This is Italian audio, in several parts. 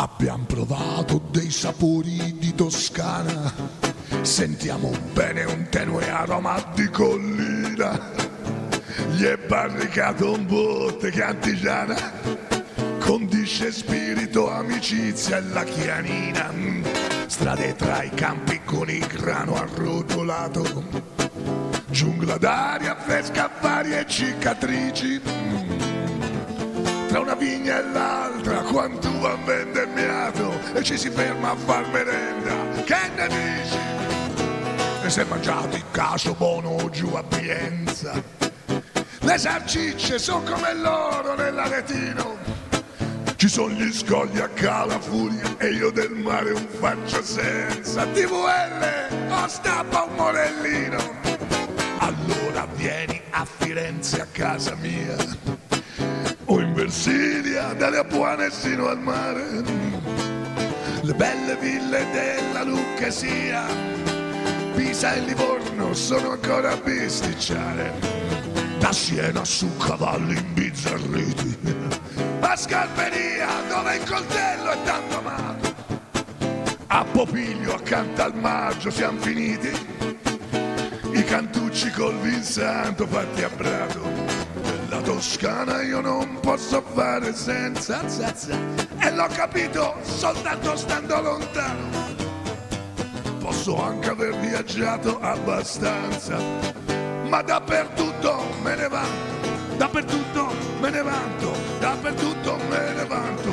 Abbiamo provato dei sapori di Toscana, sentiamo bene un tenue aroma di collina. Gli è barricato un botte cantigiana, condisce spirito, amicizia e la chianina. Strade tra i campi con il grano arrotolato, giungla d'aria fresca, varie cicatrici. Tra una vigna e l'altra, quanto va vendemmiato, e ci si ferma a far merenda. Che ne dici? E si è mangiato il cacio buono giù a Pienza. Le salsicce sono come l'oro nell'aretino. Ci sono gli scogli a Cala Furia e io del mare un faccio senza. TVL, o stappa un morellino. Allora vieni a Firenze a casa mia, o in Versilia, dalle Apuane sino al mare. Le belle ville della Lucchesia, Pisa e Livorno sono ancora a bisticciare. Da Siena su cavalli imbizzarriti, a Scarperia dove il coltello è tanto amato. A Popiglio accanto al Maggio siamo finiti, i cantucci col Vinsanto fatti a Prato. La Toscana io non posso fare senza, e l'ho capito soltanto stando lontano. Posso anche aver viaggiato abbastanza, ma dappertutto me ne vanto, dappertutto me ne vanto, dappertutto me ne vanto.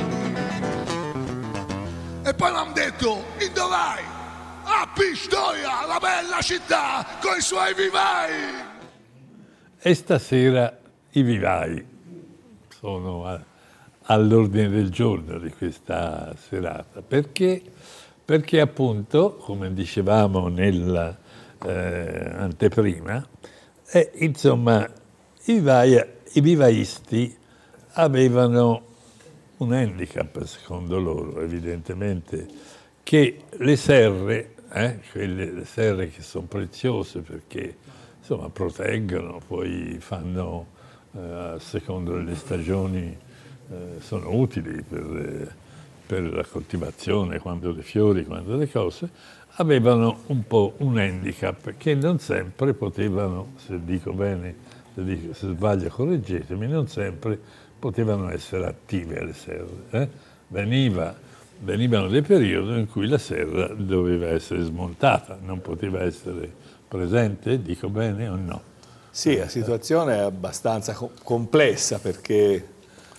E poi mi hanno detto, in dove vai? A Pistoia, la bella città, coi suoi vivai. E stasera i vivai sono all'ordine del giorno di questa serata. Perché? Perché appunto, come dicevamo nell'anteprima, insomma, i vivaisti avevano un handicap, secondo loro, evidentemente, che le serre, le serre che sono preziose perché insomma proteggono, poi fanno, secondo le stagioni, sono utili per la coltivazione, quando le fiori, quando le cose, avevano un po' un handicap che non sempre potevano, se dico bene, se sbaglio correggetemi, non sempre potevano essere attive le serre. Venivano dei periodi in cui la serra doveva essere smontata, non poteva essere presente, dico bene o no? Sì, la situazione è abbastanza complessa perché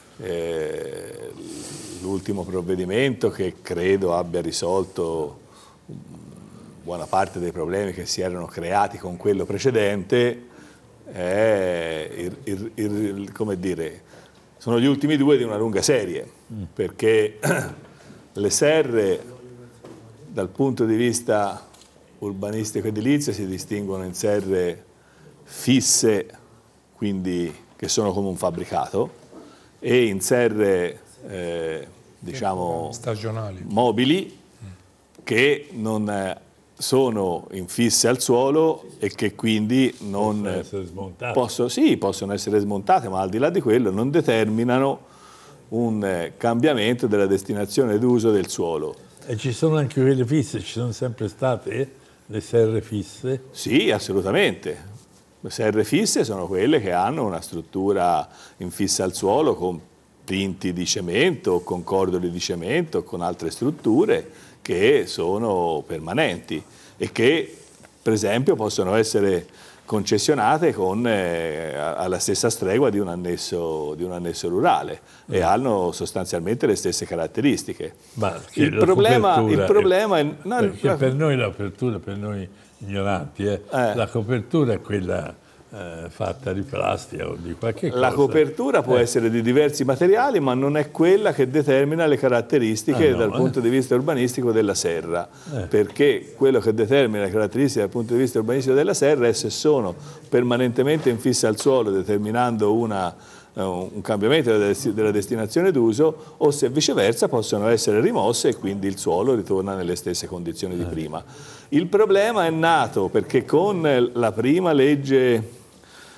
l'ultimo provvedimento, che credo abbia risolto buona parte dei problemi che si erano creati con quello precedente, è come dire, sono gli ultimi due di una lunga serie, perché le serre dal punto di vista urbanistico edilizio si distinguono in serre fisse, quindi che sono come un fabbricato, e in serre diciamo stagionali, mobili, che non sono infisse al suolo e che quindi non possono essere smontate, ma al di là di quello non determinano un cambiamento della destinazione d'uso del suolo. E ci sono anche quelle fisse, ci sono sempre state le serre fisse? Sì, assolutamente. Le serre fisse sono quelle che hanno una struttura infissa al suolo con plinti di cemento, con cordoli di cemento, con altre strutture che sono permanenti e che, per esempio, possono essere concessionate alla stessa stregua di un annesso rurale e hanno sostanzialmente le stesse caratteristiche. Ma il problema è... perché per noi l'apertura, per noi ignoranti, la copertura è quella fatta di plastica o di qualche cosa. La copertura può essere di diversi materiali, ma non è quella che determina le caratteristiche dal punto di vista urbanistico della serra, perché quello che determina le caratteristiche dal punto di vista urbanistico della serra è se sono permanentemente infisse al suolo, determinando un cambiamento della destinazione d'uso, o se viceversa possono essere rimosse e quindi il suolo ritorna nelle stesse condizioni di prima. Il problema è nato perché con la prima legge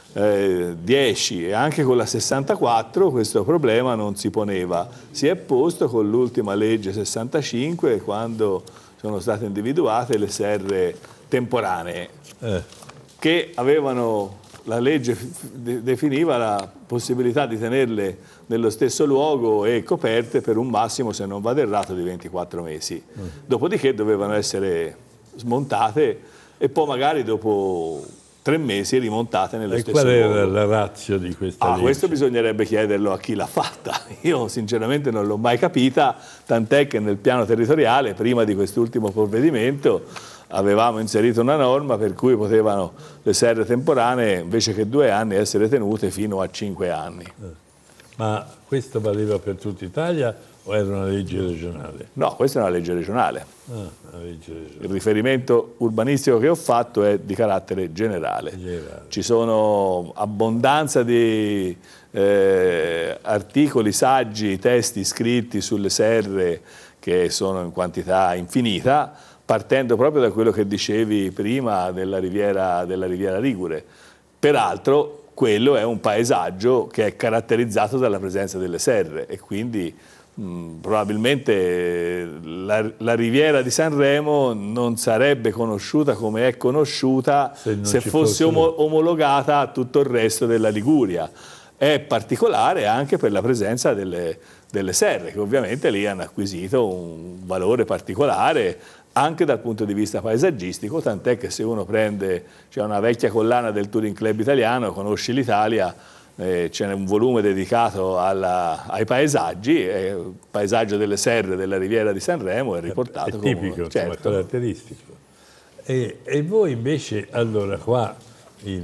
10 e anche con la 64 questo problema non si poneva. Si è posto con l'ultima legge 65 quando sono state individuate le serre temporanee che avevano, la legge definiva la possibilità di tenerle nello stesso luogo e coperte per un massimo, se non vado errato, di 24 mesi. Dopodiché dovevano essere smontate e poi magari dopo 3 mesi rimontate nello stesso luogo. E qual era la ratio di questa legge? Questo bisognerebbe chiederlo a chi l'ha fatta. Io sinceramente non l'ho mai capita, tant'è che nel piano territoriale, prima di quest'ultimo provvedimento, avevamo inserito una norma per cui potevano le serre temporanee, invece che 2 anni, essere tenute fino a 5 anni. Ma questo valeva per tutta Italia o era una legge regionale? No, questa è una legge regionale. Una legge regionale. Il riferimento urbanistico che ho fatto è di carattere generale. Ci sono abbondanza di articoli, saggi, testi scritti sulle serre che sono in quantità infinita, partendo proprio da quello che dicevi prima della Riviera Ligure. Peraltro quello è un paesaggio che è caratterizzato dalla presenza delle serre e quindi probabilmente la Riviera di Sanremo non sarebbe conosciuta come è conosciuta se fosse omologata a tutto il resto della Liguria. È particolare anche per la presenza delle serre, che ovviamente lì hanno acquisito un valore particolare anche dal punto di vista paesaggistico, tant'è che se uno prende, c'è una vecchia collana del Touring Club italiano, Conosci l'Italia, c'è un volume dedicato ai paesaggi, il paesaggio delle serre della Riviera di Sanremo è riportato è tipico, come certo. Caratteristico. E voi invece, allora qua i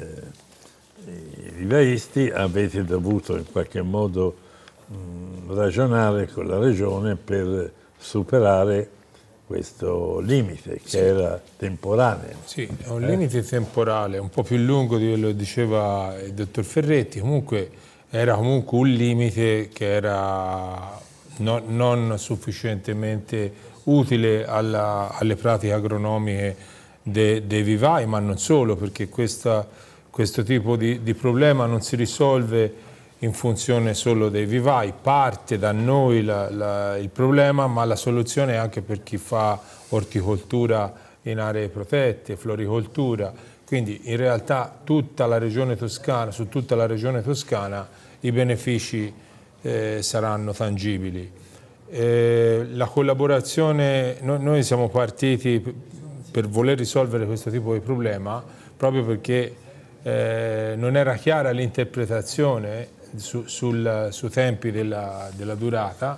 vivaisti avete dovuto in qualche modo ragionare con la Regione per superare questo limite che era temporaneo. Sì, è un limite temporale, un po' più lungo di quello che diceva il dottor Ferretti, comunque era comunque un limite che era non sufficientemente utile alle pratiche agronomiche dei vivai, ma non solo, perché questo tipo di problema non si risolve in funzione solo dei vivai, parte da noi il problema, ma la soluzione è anche per chi fa orticoltura in aree protette, floricoltura, quindi in realtà tutta la regione toscana, su tutta la regione toscana i benefici saranno tangibili. La collaborazione, noi siamo partiti per voler risolvere questo tipo di problema proprio perché non era chiara l'interpretazione su tempi della durata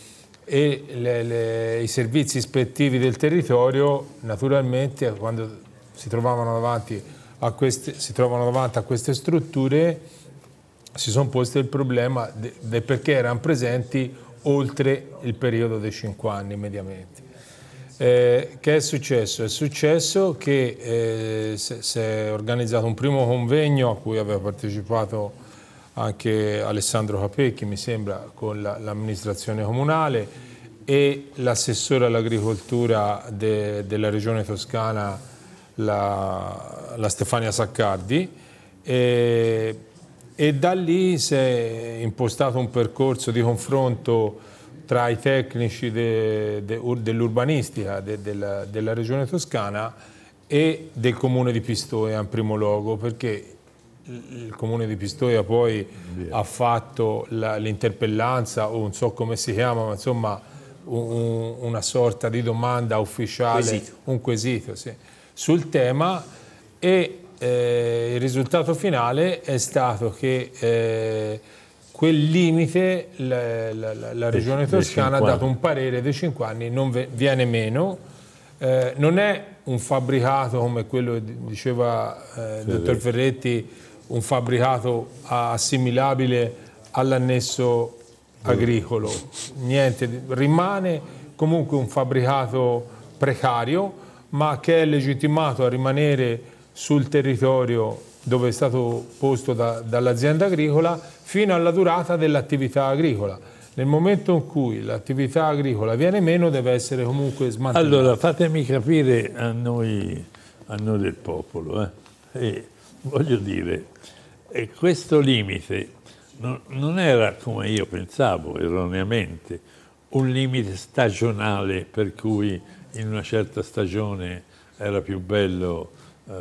e i servizi ispettivi del territorio naturalmente quando si trovano davanti a queste strutture si sono posti il problema del perché erano presenti oltre il periodo dei 5 anni mediamente. Che è successo? È successo che si è organizzato un primo convegno a cui aveva partecipato anche Alessandro Capecchi, mi sembra, con l'amministrazione comunale e l'assessore all'agricoltura della regione toscana, la Stefania Saccardi, e da lì si è impostato un percorso di confronto tra i tecnici dell'urbanistica della regione toscana e del comune di Pistoia in primo luogo, perché il comune di Pistoia poi ha fatto l'interpellanza, o non so come si chiama, ma insomma una sorta di domanda ufficiale, un quesito sì, sul tema, e il risultato finale è stato che quel limite la regione toscana ha dato un parere dei 5 anni, non viene meno. Non è un fabbricato come quello che diceva il dottor Ferretti, un fabbricato assimilabile all'annesso agricolo, niente, rimane comunque un fabbricato precario, ma che è legittimato a rimanere sul territorio dove è stato posto dall'azienda agricola fino alla durata dell'attività agricola. Nel momento in cui l'attività agricola viene meno deve essere comunque smantellata. Allora fatemi capire a noi del popolo, e voglio dire, E questo limite non era, come io pensavo erroneamente, un limite stagionale per cui in una certa stagione era più bello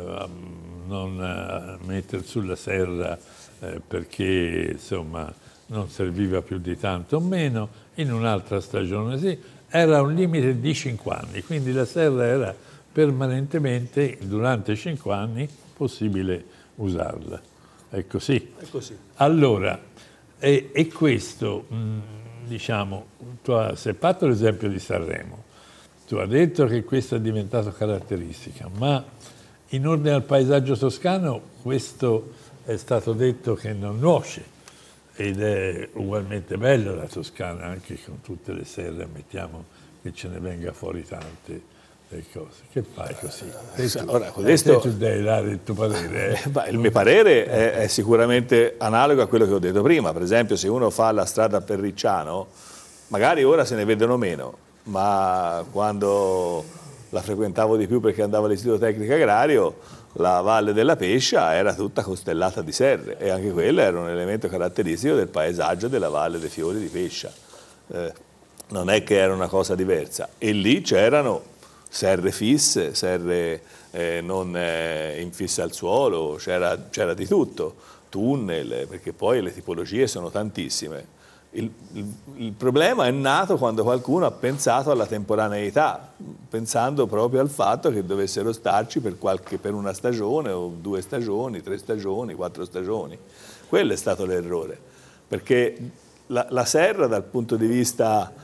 non mettere sulla serra perché insomma non serviva più di tanto o meno, in un'altra stagione sì, era un limite di 5 anni, quindi la serra era permanentemente, durante 5 anni, possibile usarla. È così? È così. Allora, e questo, diciamo, tu hai fatto l'esempio di Sanremo, tu hai detto che questo è diventato caratteristica, ma in ordine al paesaggio toscano questo è stato detto che non nuoce ed è ugualmente bella la Toscana, anche con tutte le serre, ammettiamo che ce ne venga fuori tante cose. Che fai così? Ora, questo... tu devi dare il tuo parere. Il mio parere è sicuramente analogo a quello che ho detto prima. Per esempio, se uno fa la strada per Ricciano, magari ora se ne vedono meno, ma quando la frequentavo di più perché andavo all'Istituto Tecnico Agrario, la Valle della Pescia era tutta costellata di serre e anche quello era un elemento caratteristico del paesaggio della Valle dei Fiori di Pescia. Non è che era una cosa diversa. E lì c'erano serre fisse, serre non infisse al suolo, c'era di tutto, tunnel, perché poi le tipologie sono tantissime. Il problema è nato quando qualcuno ha pensato alla temporaneità, pensando proprio al fatto che dovessero starci per una stagione o 2 stagioni, 3 stagioni, 4 stagioni. Quello è stato l'errore, perché la serra dal punto di vista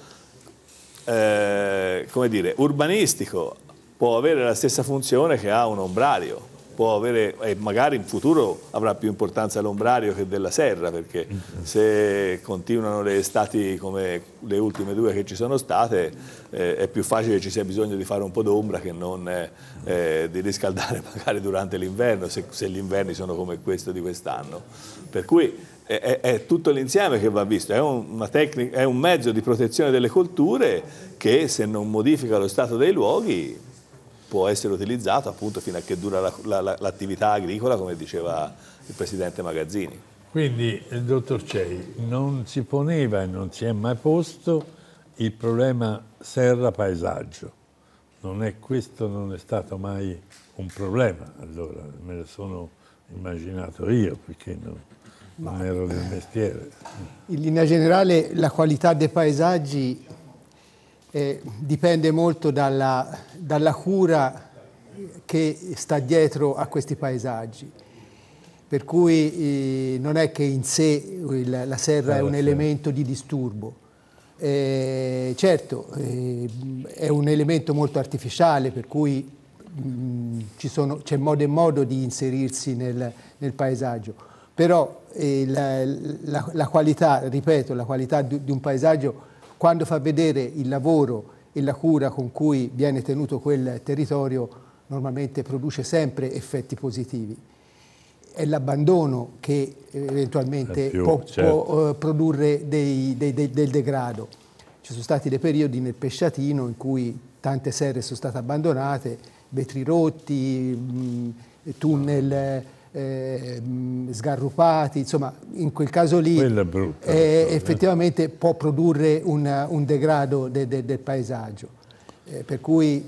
come dire, urbanistico può avere la stessa funzione che ha un ombrario, può avere, e magari in futuro avrà più importanza l'ombrario che della serra, perché se continuano le estati come le ultime 2 che ci sono state è più facile che ci sia bisogno di fare un po' d'ombra che non di riscaldare magari durante l'inverno, se gli inverni sono come questo di quest'anno. Per cui è tutto l'insieme che va visto, è una tecnica, è un mezzo di protezione delle colture che se non modifica lo stato dei luoghi può essere utilizzato appunto fino a che dura l'attività agricola, come diceva il Presidente Magazzini. Quindi, dottor Cei, non si poneva e non si è mai posto il problema serra-paesaggio. Questo non è stato mai un problema, allora me lo sono immaginato io, perché non ero del mestiere. In linea generale la qualità dei paesaggi dipende molto dalla cura che sta dietro a questi paesaggi, per cui non è che in sé la serra è un elemento di disturbo. Certo, è un elemento molto artificiale, per cui c'è modo e modo di inserirsi nel paesaggio, però la qualità, ripeto, la qualità di un paesaggio, quando fa vedere il lavoro e la cura con cui viene tenuto quel territorio, normalmente produce sempre effetti positivi. È l'abbandono che eventualmente può produrre del degrado. Ci sono stati dei periodi nel Pesciatino in cui tante serre sono state abbandonate, vetri rotti, tunnel sgarrupati, insomma in quel caso lì effettivamente può produrre un degrado del paesaggio, per cui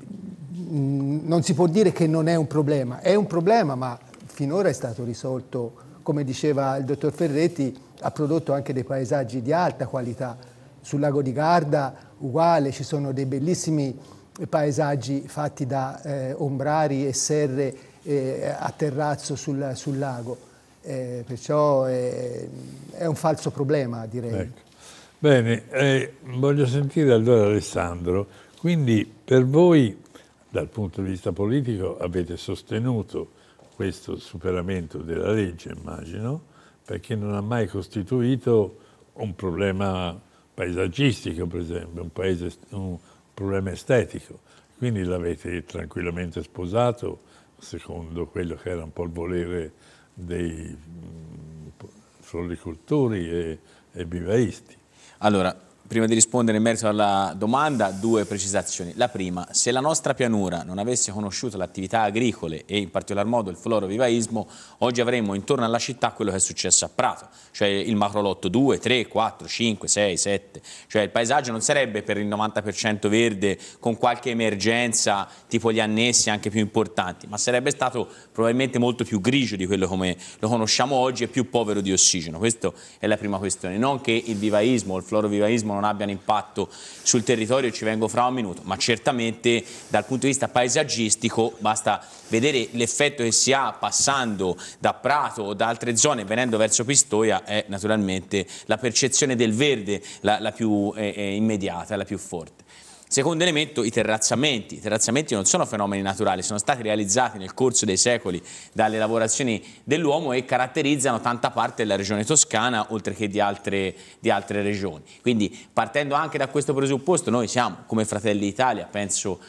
non si può dire che non è un problema, ma finora è stato risolto, come diceva il dottor Ferretti, ha prodotto anche dei paesaggi di alta qualità. Sul lago di Garda uguale, ci sono dei bellissimi paesaggi fatti da ombrari e serre a terrazzo sul lago, perciò è un falso problema, direi. Ecco. Bene, voglio sentire allora Alessandro, quindi per voi dal punto di vista politico avete sostenuto questo superamento della legge, immagino, perché non ha mai costituito un problema paesaggistico, per esempio, un problema estetico, quindi l'avete tranquillamente sposato secondo quello che era un po' il volere dei floricoltori e vivaisti. Allora, Prima di rispondere in merito alla domanda, 2 precisazioni. La prima, se la nostra pianura non avesse conosciuto le attività agricole e in particolar modo il florovivaismo, oggi avremmo intorno alla città quello che è successo a Prato, cioè il macrolotto 2, 3, 4, 5, 6, 7, cioè il paesaggio non sarebbe per il 90% verde con qualche emergenza tipo gli annessi anche più importanti, ma sarebbe stato probabilmente molto più grigio di quello come lo conosciamo oggi e più povero di ossigeno. Questa è la prima questione. Non che il vivaismo o il florovivaismo non abbiano impatto sul territorio, ci vengo fra un minuto, ma certamente dal punto di vista paesaggistico basta vedere l'effetto che si ha passando da Prato o da altre zone venendo verso Pistoia, è naturalmente la percezione del verde la più immediata, la più forte. Secondo elemento, i terrazzamenti. I terrazzamenti non sono fenomeni naturali, sono stati realizzati nel corso dei secoli dalle lavorazioni dell'uomo e caratterizzano tanta parte della regione toscana, oltre che di altre regioni. Quindi, partendo anche da questo presupposto, noi siamo, come Fratelli d'Italia, penso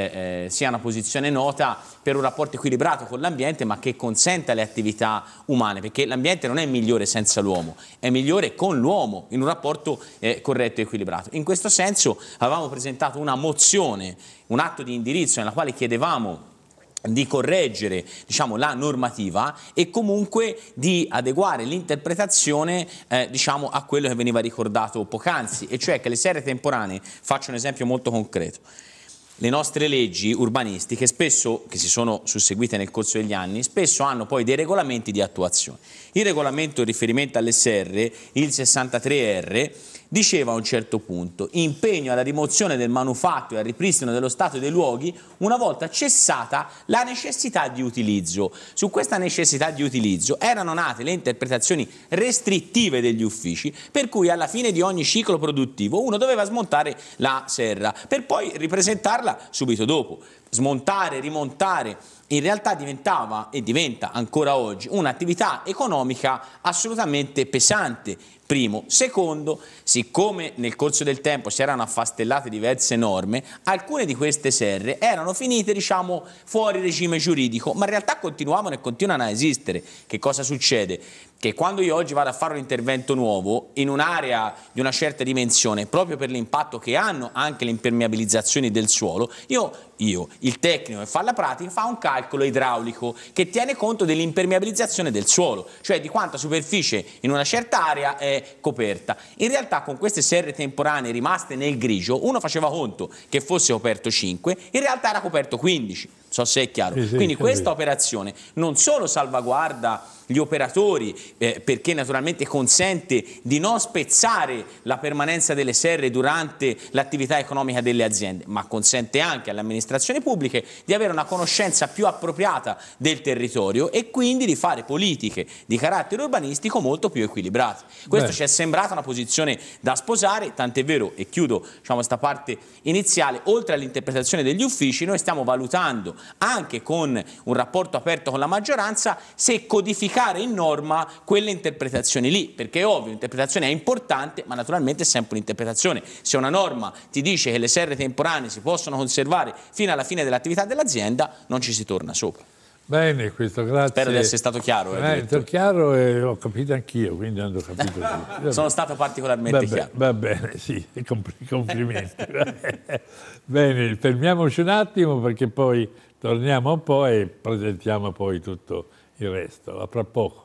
sia una posizione nota per un rapporto equilibrato con l'ambiente, ma che consenta le attività umane, perché l'ambiente non è migliore senza l'uomo, è migliore con l'uomo, in un rapporto corretto e equilibrato. In questo senso avevamo presentato una mozione, un atto di indirizzo nella quale chiedevamo di correggere, diciamo, la normativa e comunque di adeguare l'interpretazione diciamo, a quello che veniva ricordato poc'anzi, e cioè che le serre temporanee, faccio un esempio molto concreto, le nostre leggi urbanistiche spesso, che si sono susseguite nel corso degli anni, spesso hanno poi dei regolamenti di attuazione. Il regolamento in riferimento alle serre, il 63R, diceva a un certo punto: impegno alla rimozione del manufatto e al ripristino dello stato dei luoghi una volta cessata la necessità di utilizzo. Su questa necessità di utilizzo erano nate le interpretazioni restrittive degli uffici, per cui alla fine di ogni ciclo produttivo uno doveva smontare la serra per poi ripresentarla subito dopo. Smontare, rimontare, in realtà diventava e diventa ancora oggi un'attività economica assolutamente pesante. Primo. Secondo, siccome nel corso del tempo si erano affastellate diverse norme, alcune di queste serre erano finite, diciamo, fuori regime giuridico, ma in realtà continuavano e continuano a esistere. Che cosa succede? Che quando io oggi vado a fare un intervento nuovo in un'area di una certa dimensione, proprio per l'impatto che hanno anche le impermeabilizzazioni del suolo, il tecnico che fa la pratica fa un calcolo idraulico che tiene conto dell'impermeabilizzazione del suolo, cioè di quanta superficie in una certa area è coperta. In realtà con queste serre temporanee rimaste nel grigio uno faceva conto che fosse coperto 5, in realtà era coperto 15, non so se è chiaro. Sì, quindi questa operazione non solo salvaguarda gli operatori perché naturalmente consente di non spezzare la permanenza delle serre durante l'attività economica delle aziende, ma consente anche alle amministrazioni pubbliche di avere una conoscenza più appropriata del territorio e quindi di fare politiche di carattere urbanistico molto più equilibrate. Questo ci è sembrata una posizione da sposare, tant'è vero, e chiudo, diciamo, questa parte iniziale, oltre all'interpretazione degli uffici noi stiamo valutando anche con un rapporto aperto con la maggioranza se codificare in norma quelle interpretazioni lì, perché è ovvio, l'interpretazione è importante, ma naturalmente è sempre un'interpretazione. Se una norma ti dice che le serre temporanee si possono conservare fino alla fine dell'attività dell'azienda, non ci si torna sopra. Bene, questo grazie. Spero di essere stato chiaro. È chiaro e ho capito anch'io, quindi hanno capito tutti. Sono stato particolarmente chiaro. Va bene, sì, complimenti. Bene, fermiamoci un attimo perché poi torniamo un po' e presentiamo poi tutto il resto. A fra poco.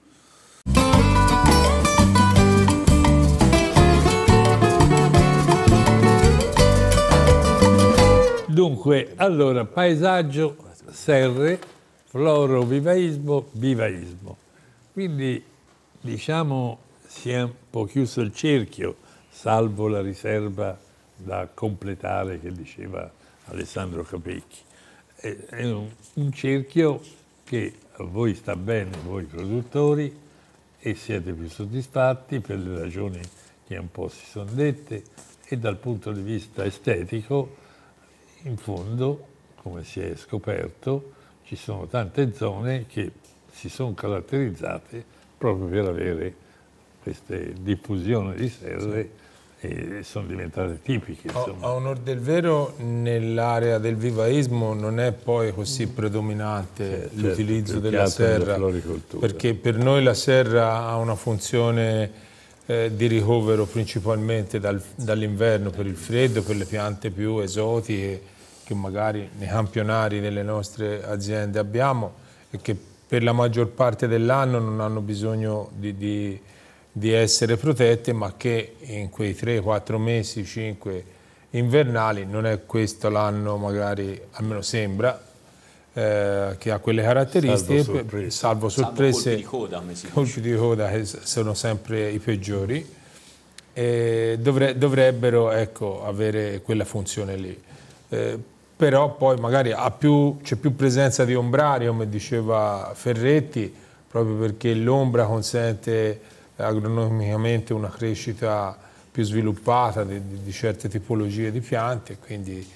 Dunque, allora, paesaggio, serre, florovivaismo, vivaismo. Quindi, diciamo, si è un po' chiuso il cerchio, salvo la riserva da completare che diceva Alessandro Capecchi. È un cerchio che a voi sta bene, voi produttori, e siete più soddisfatti per le ragioni che un po' si sono dette, e dal punto di vista estetico, in fondo, come si è scoperto, ci sono tante zone che si sono caratterizzate proprio per avere queste diffusioni di serre e sono diventate tipiche. A onor del vero, nell'area del vivaismo non è poi così predominante l'utilizzo della serra, perché per noi la serra ha una funzione di ricovero principalmente dall'inverno per il freddo, per le piante più esotiche che magari nei campionari delle nostre aziende abbiamo e che per la maggior parte dell'anno non hanno bisogno di essere protette, ma che in quei 3-4 mesi, 5 invernali, non è questo l'anno magari, almeno sembra, che ha quelle caratteristiche, salvo sorprese, colpi di coda, come si dice. colpi di coda che sono sempre i peggiori, e dovrebbero, ecco, avere quella funzione lì. Però poi magari c'è più presenza di ombrari, come diceva Ferretti, proprio perché l'ombra consente agronomicamente una crescita più sviluppata di certe tipologie di piante, quindi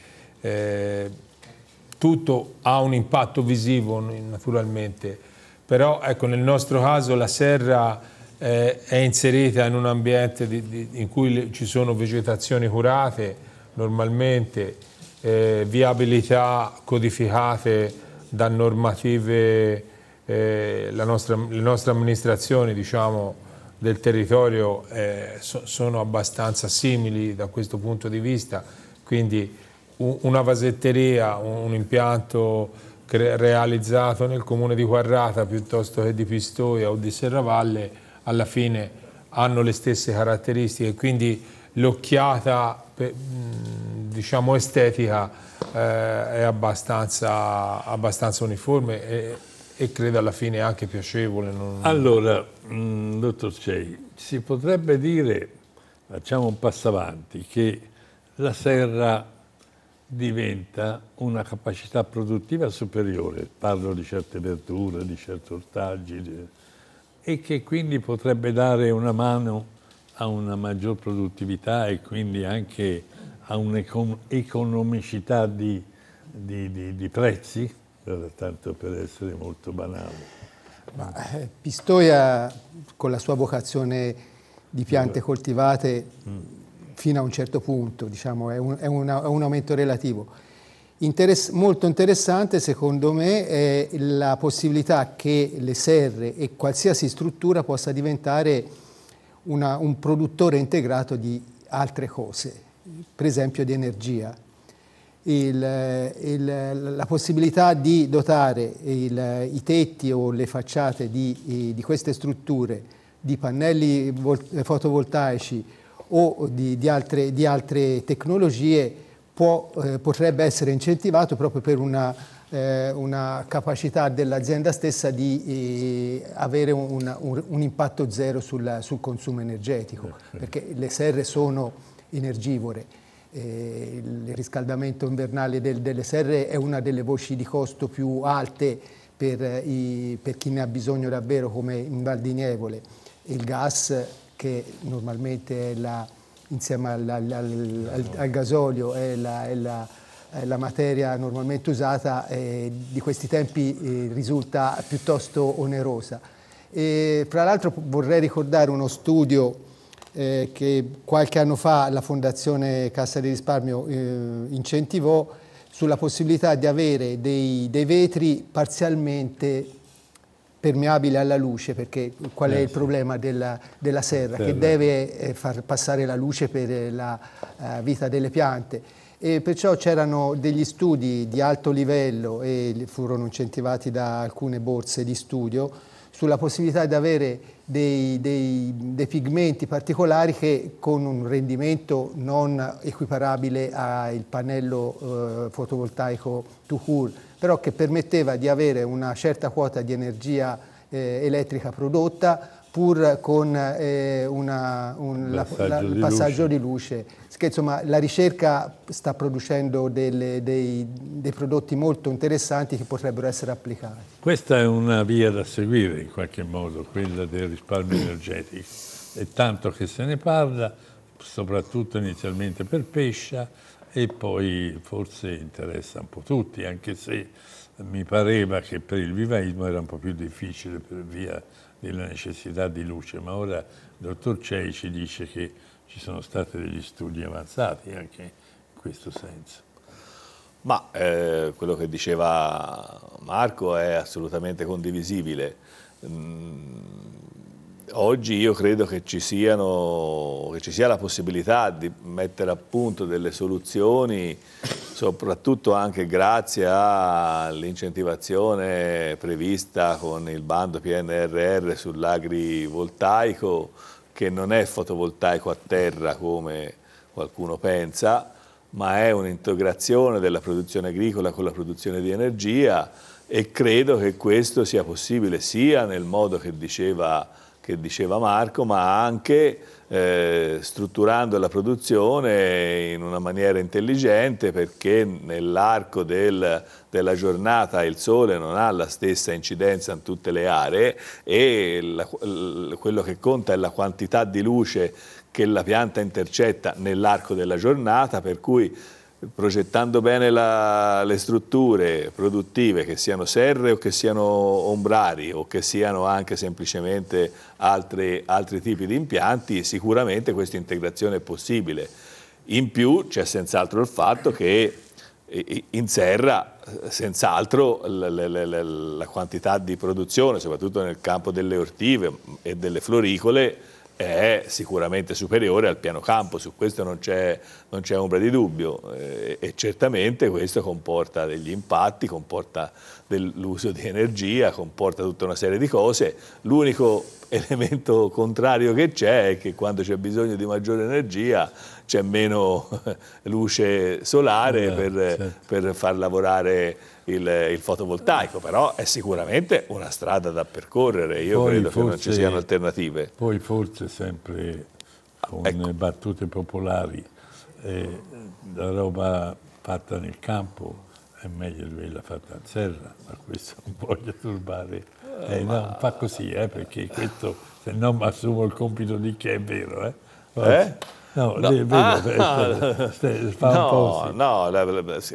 tutto ha un impatto visivo naturalmente, però ecco, nel nostro caso la serra è inserita in un ambiente in cui ci sono vegetazioni curate normalmente, viabilità codificate da normative, le nostre amministrazioni, diciamo, del territorio sono abbastanza simili da questo punto di vista, quindi una vasetteria, un impianto realizzato nel comune di Quarrata piuttosto che di Pistoia o di Serravalle alla fine hanno le stesse caratteristiche, quindi l'occhiata diciamo estetica è abbastanza uniforme e credo alla fine anche piacevole. Allora, dottor Cei, si potrebbe dire, facciamo un passo avanti, che la serra diventa una capacità produttiva superiore, parlo di certe verdure, di certi ortaggi, e che quindi potrebbe dare una mano a una maggior produttività e quindi anche a un'economicità di prezzi, tanto per essere molto banale. Pistoia, con la sua vocazione di piante coltivate, fino a un certo punto, diciamo, è un aumento relativo. Molto interessante, secondo me, è la possibilità che le serre e qualsiasi struttura possa diventare un produttore integrato di altre cose, per esempio di energia. La possibilità di dotare i tetti o le facciate di queste strutture di pannelli fotovoltaici o di altre tecnologie potrebbe essere incentivato proprio per una capacità dell'azienda stessa di avere un impatto zero sul consumo energetico, perché le serre sono energivore. Il riscaldamento invernale delle serre è una delle voci di costo più alte per chi ne ha bisogno davvero, come in Val di Nievole. Il gas, che normalmente è insieme al gasolio è la materia normalmente usata, di questi tempi risulta piuttosto onerosa. Fra l'altro vorrei ricordare uno studio che qualche anno fa la Fondazione Cassa di Risparmio incentivò sulla possibilità di avere dei vetri parzialmente permeabili alla luce, perché qual è il problema della serra? Che deve far passare la luce per la vita delle piante, e perciò c'erano degli studi di alto livello e furono incentivati da alcune borse di studio sulla possibilità di avere dei pigmenti particolari che con un rendimento non equiparabile al pannello fotovoltaico tout court, però che permetteva di avere una certa quota di energia elettrica prodotta pur con il passaggio di luce. Che, insomma, la ricerca sta producendo dei prodotti molto interessanti che potrebbero essere applicati. Questa è una via da seguire in qualche modo, quella del risparmio energetico. È tanto che se ne parla, soprattutto inizialmente per Pescia, e poi forse interessa un po' tutti, anche se mi pareva che per il vivaismo era un po' più difficile per via della necessità di luce, ma ora il dottor Cei ci dice che ci sono stati degli studi avanzati anche in questo senso. Ma quello che diceva Marco è assolutamente condivisibile. oggi io credo che ci sia la possibilità di mettere a punto delle soluzioni, soprattutto anche grazie all'incentivazione prevista con il bando PNRR sull'agrivoltaico, che non è fotovoltaico a terra come qualcuno pensa, ma è un'integrazione della produzione agricola con la produzione di energia, e credo che questo sia possibile sia nel modo che diceva Marco, ma anche strutturando la produzione in una maniera intelligente, perché nell'arco della giornata il sole non ha la stessa incidenza in tutte le aree, e quello che conta è la quantità di luce che la pianta intercetta nell'arco della giornata, per cui progettando bene le strutture produttive, che siano serre o che siano ombrari o che siano anche semplicemente altri tipi di impianti, sicuramente questa integrazione è possibile. In più c'è senz'altro il fatto che in serra senz'altro la quantità di produzione, soprattutto nel campo delle ortive e delle floricole, è sicuramente superiore al piano campo, su questo non c'è ombra di dubbio, e certamente questo comporta degli impatti, comporta l'uso di energia, comporta tutta una serie di cose. L'unico elemento contrario che c'è è che quando c'è bisogno di maggiore energia c'è meno luce solare per far lavorare il fotovoltaico, però è sicuramente una strada da percorrere. Io credo che non ci siano alternative. Poi forse sempre con battute popolari, la roba fatta nel campo è meglio di quella fatta in serra, ma questo non voglio turbare. No, fa così, perché questo, se no mi assumo il compito di che è vero. No, no. È vero, fa un po' sì.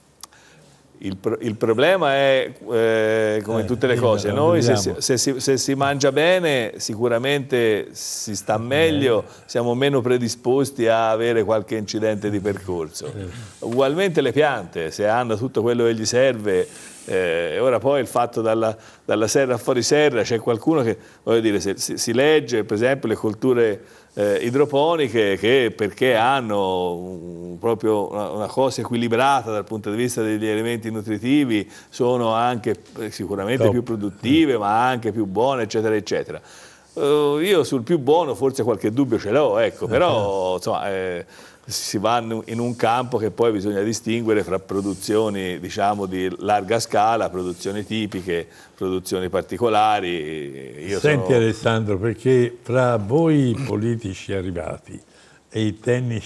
Il problema è, come tutte le cose, noi se si mangia bene sicuramente si sta meglio, siamo meno predisposti a avere qualche incidente di percorso. Ugualmente le piante, se hanno tutto quello che gli serve, ora poi il fatto dalla serra a fuori serra, c'è qualcuno che, voglio dire, si legge per esempio le colture idroponiche, che perché hanno proprio una cosa equilibrata dal punto di vista degli elementi nutritivi, sono anche sicuramente più produttive, ma anche più buone, eccetera eccetera. Io sul più buono forse qualche dubbio ce l'ho, ecco, però insomma si va in un campo che poi bisogna distinguere fra produzioni, diciamo, di larga scala, produzioni tipiche, produzioni particolari. Senti Alessandro, perché fra voi politici arrivati e i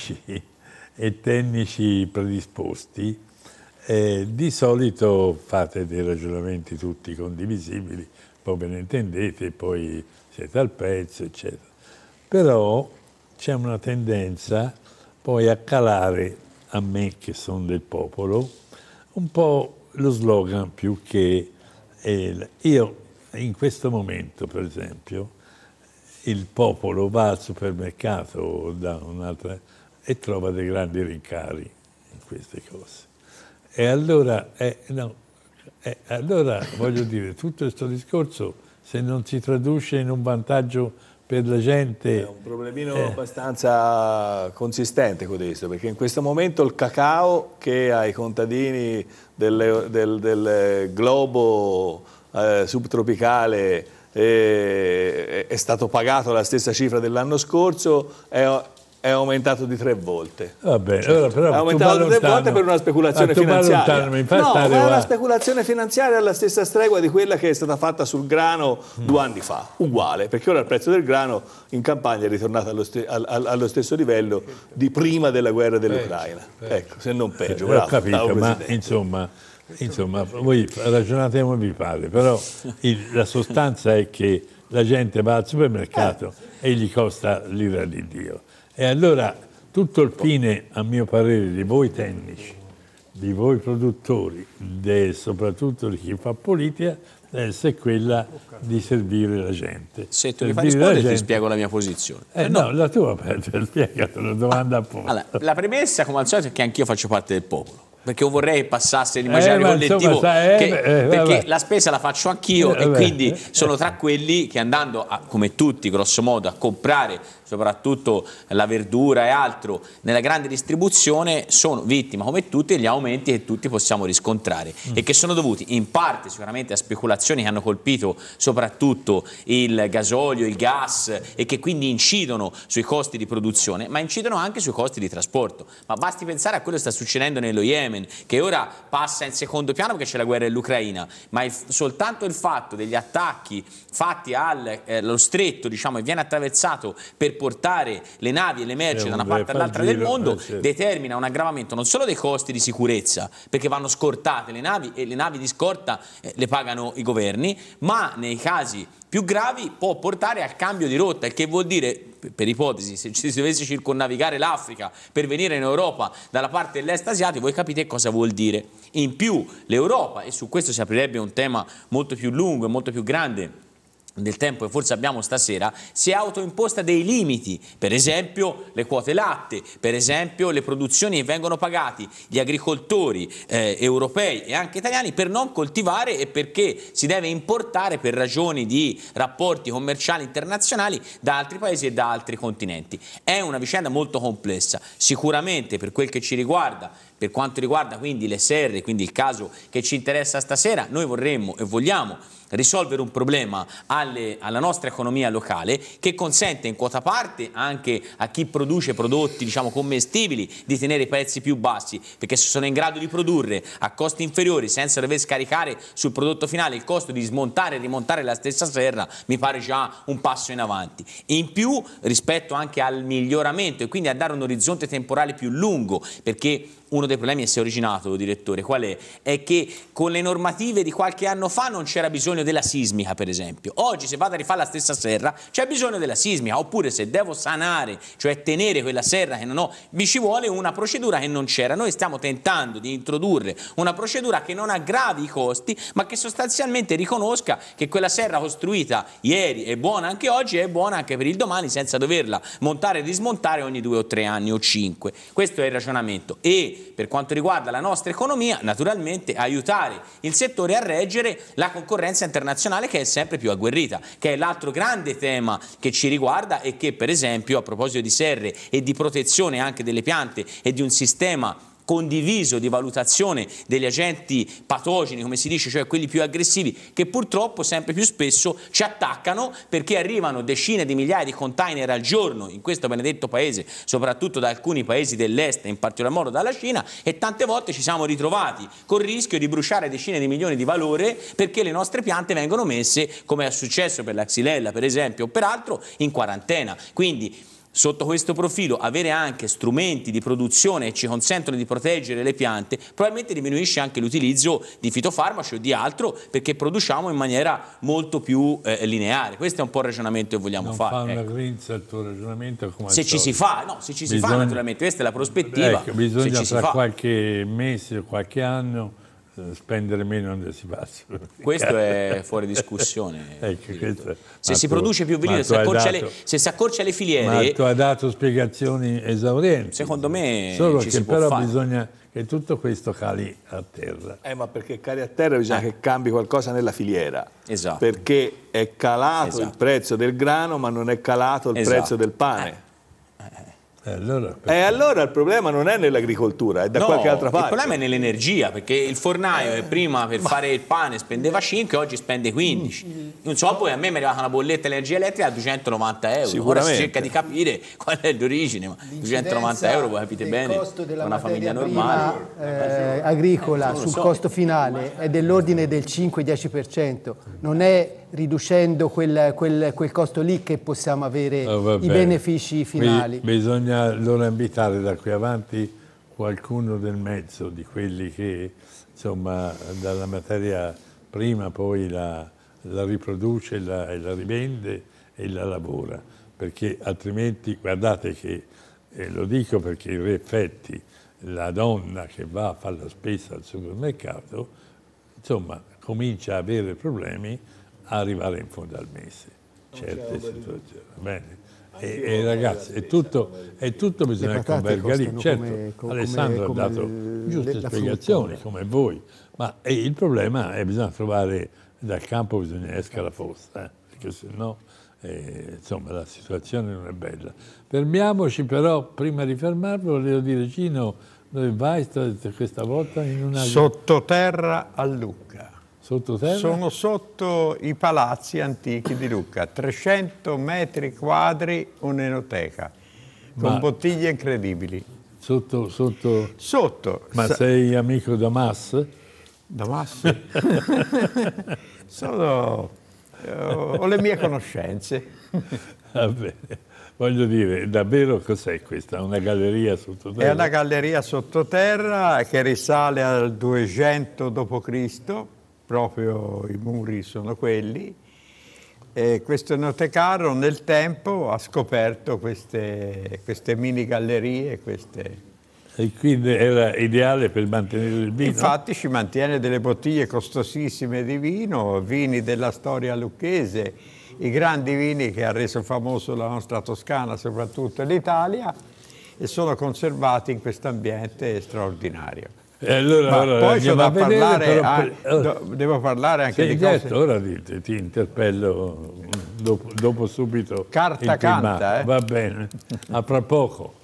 tecnici predisposti, di solito fate dei ragionamenti tutti condivisibili, poi ve ne intendete, poi siete al pezzo, eccetera. Però c'è una tendenza poi a calare, a me che sono del popolo, un po' lo slogan più che io in questo momento, per esempio, il popolo va al supermercato o da un'altra e trova dei grandi rincari in queste cose. E allora, allora voglio dire, tutto questo discorso, se non si traduce in un vantaggio per la gente... È un problemino abbastanza consistente questo, perché in questo momento il cacao che ai contadini del globo subtropicale è stato pagato la stessa cifra dell'anno scorso, è aumentato di 3 volte. Vabbè, allora, però è aumentato di 3 volte per una speculazione finanziaria. Ma è una speculazione finanziaria alla stessa stregua di quella che è stata fatta sul grano 2 anni fa, uguale, perché ora il prezzo del grano in campagna è ritornato allo stesso livello di prima della guerra dell'Ucraina. Ecco, se non peggio. Bravo, ho capito, ma insomma, voi ragionate come vi pare, però la sostanza è che la gente va al supermercato e gli costa l'ira di Dio. E allora tutto il fine, a mio parere, di voi tecnici, di voi produttori, soprattutto di chi fa politica, deve essere quella di servire la gente. Se tu mi fai rispondere ti spiego la mia posizione. No, la tua, spiega, una domanda a posto. Allora, la premessa, come al solito, è che anch'io faccio parte del popolo. perché io vorrei che passasse l'immaginario collettivo, perché la spesa la faccio anch'io e quindi sono tra quelli che andando, come tutti grosso modo, a comprare soprattutto la verdura e altro nella grande distribuzione, sono vittima come tutti degli aumenti che tutti possiamo riscontrare e che sono dovuti in parte sicuramente a speculazioni che hanno colpito soprattutto il gasolio, il gas e che quindi incidono sui costi di produzione, ma incidono anche sui costi di trasporto. Ma basti pensare a quello che sta succedendo nello Yemen, che ora passa in secondo piano perché c'è la guerra dell'Ucraina, ma soltanto il fatto degli attacchi fatti allo stretto, diciamo, che viene attraversato per portare le navi e le merci da una parte all'altra del mondo, determina un aggravamento non solo dei costi di sicurezza, perché vanno scortate le navi e le navi di scorta le pagano i governi, ma nei casi più gravi può portare al cambio di rotta, il che vuol dire, per ipotesi, se si dovesse circonnavigare l'Africa per venire in Europa dalla parte dell'est asiatico, voi capite cosa vuol dire. In più l'Europa, e su questo si aprirebbe un tema molto più lungo e molto più grande del tempo che forse abbiamo stasera, si è autoimposta dei limiti, per esempio le quote latte, per esempio le produzioni che vengono pagati gli agricoltori europei e anche italiani per non coltivare e perché si deve importare per ragioni di rapporti commerciali internazionali da altri paesi e da altri continenti. È una vicenda molto complessa, sicuramente per quel che ci riguarda, per quanto riguarda quindi le serre, quindi il caso che ci interessa stasera, noi vorremmo e vogliamo risolvere un problema alla nostra economia locale che consente in quota parte anche a chi produce prodotti, diciamo, commestibili di tenere i prezzi più bassi, perché se sono in grado di produrre a costi inferiori senza dover scaricare sul prodotto finale il costo di smontare e rimontare la stessa serra, mi pare già un passo in avanti. In più rispetto anche al miglioramento e quindi a dare un orizzonte temporale più lungo, perché uno dei problemi che si è originato, direttore, qual è? È che con le normative di qualche anno fa non c'era bisogno della sismica, per esempio. Oggi se vado a rifare la stessa serra c'è bisogno della sismica, oppure se devo sanare, cioè tenere quella serra che non ho, mi ci vuole una procedura che non c'era. Noi stiamo tentando di introdurre una procedura che non aggravi i costi, ma che sostanzialmente riconosca che quella serra costruita ieri è buona anche oggi e è buona anche per il domani, senza doverla montare e dismontare ogni 2 o 3 anni o 5. Questo è il ragionamento. E per quanto riguarda la nostra economia, naturalmente aiutare il settore a reggere la concorrenza internazionale che è sempre più agguerrita, che è l'altro grande tema che ci riguarda e che, per esempio, a proposito di serre e di protezione anche delle piante e di un sistema condiviso di valutazione degli agenti patogeni, come si dice, cioè quelli più aggressivi, che purtroppo sempre più spesso ci attaccano perché arrivano decine di migliaia di container al giorno in questo benedetto paese, soprattutto da alcuni paesi dell'est, in particolar modo dalla Cina, e tante volte ci siamo ritrovati col rischio di bruciare decine di milioni di valore perché le nostre piante vengono messe, come è successo per la xylella per esempio o per altro, in quarantena. Quindi sotto questo profilo avere anche strumenti di produzione che ci consentono di proteggere le piante probabilmente diminuisce anche l'utilizzo di fitofarmaci o di altro, perché produciamo in maniera molto più lineare. Questo è un po' il ragionamento che vogliamo fare. Non fa una grinza il tuo ragionamento come se ci si fa, no, se ci si fa naturalmente, questa è la prospettiva. Ecco, bisogna tra qualche mese o qualche anno spendere meno onde si passa. Questo è fuori discussione. Ecco, se si produce più veleno, se si accorcia le filiere. Ma tu hai dato spiegazioni esaurienti. Secondo me solo ci che si può però fare. Bisogna che tutto questo cali a terra. Ma perché cali a terra bisogna che cambi qualcosa nella filiera. Esatto. Perché è calato il prezzo del grano, ma non è calato il prezzo del pane. Allora il problema non è nell'agricoltura, è da qualche altra parte. Il problema è nell'energia, perché il fornaio prima per fare il pane spendeva 5, oggi spende 15. Non so, poi a me mi è arrivata una bolletta di energia elettrica a 290 euro. Ora si cerca di capire qual è l'origine, ma 290 euro voi capite bene, una famiglia normale. Agricola sul costo finale è dell'ordine del 5-10%, non è riducendo quel costo lì che possiamo avere i benefici finali. Bisogna allora invitare da qui avanti qualcuno del mezzo, di quelli che insomma dalla materia prima poi la riproduce, la rivende e la lavora, perché altrimenti guardate che, lo dico perché in effetti la donna che va a fare la spesa al supermercato insomma comincia a avere problemi a arrivare in fondo al mese, certe situazioni, va bene? E ragazzi, è tutto bisogna convergere lì. Certo, Alessandro ha dato giuste spiegazioni, come voi, ma il problema è che bisogna trovare, dal campo bisogna esca la fossa, perché sennò insomma la situazione non è bella. Fermiamoci però, prima di fermarlo, volevo dire, Gino, dove vai questa volta? Sottoterra a Lucca. Sottoterra? Sono sotto i palazzi antichi di Lucca, 300 metri quadri un'enoteca, con bottiglie incredibili. Sotto? Sotto. Ma sei amico Damas? Damas? Ho le mie conoscenze. Va bene. Voglio dire, davvero cos'è questa? Una galleria sottoterra? È una galleria sottoterra che risale al 200 d.C., proprio i muri sono quelli, e questo enotecario nel tempo ha scoperto queste mini gallerie, E quindi era ideale per mantenere il vino? Infatti ci mantiene delle bottiglie costosissime di vino, vini della storia lucchese, i grandi vini che ha reso famoso la nostra Toscana, soprattutto l'Italia, e sono conservati in questo ambiente straordinario. E allora poi c'è da parlare, però, devo parlare anche di certo, cose. Ora ti interpello dopo subito. Carta canta, Va bene, a fra poco.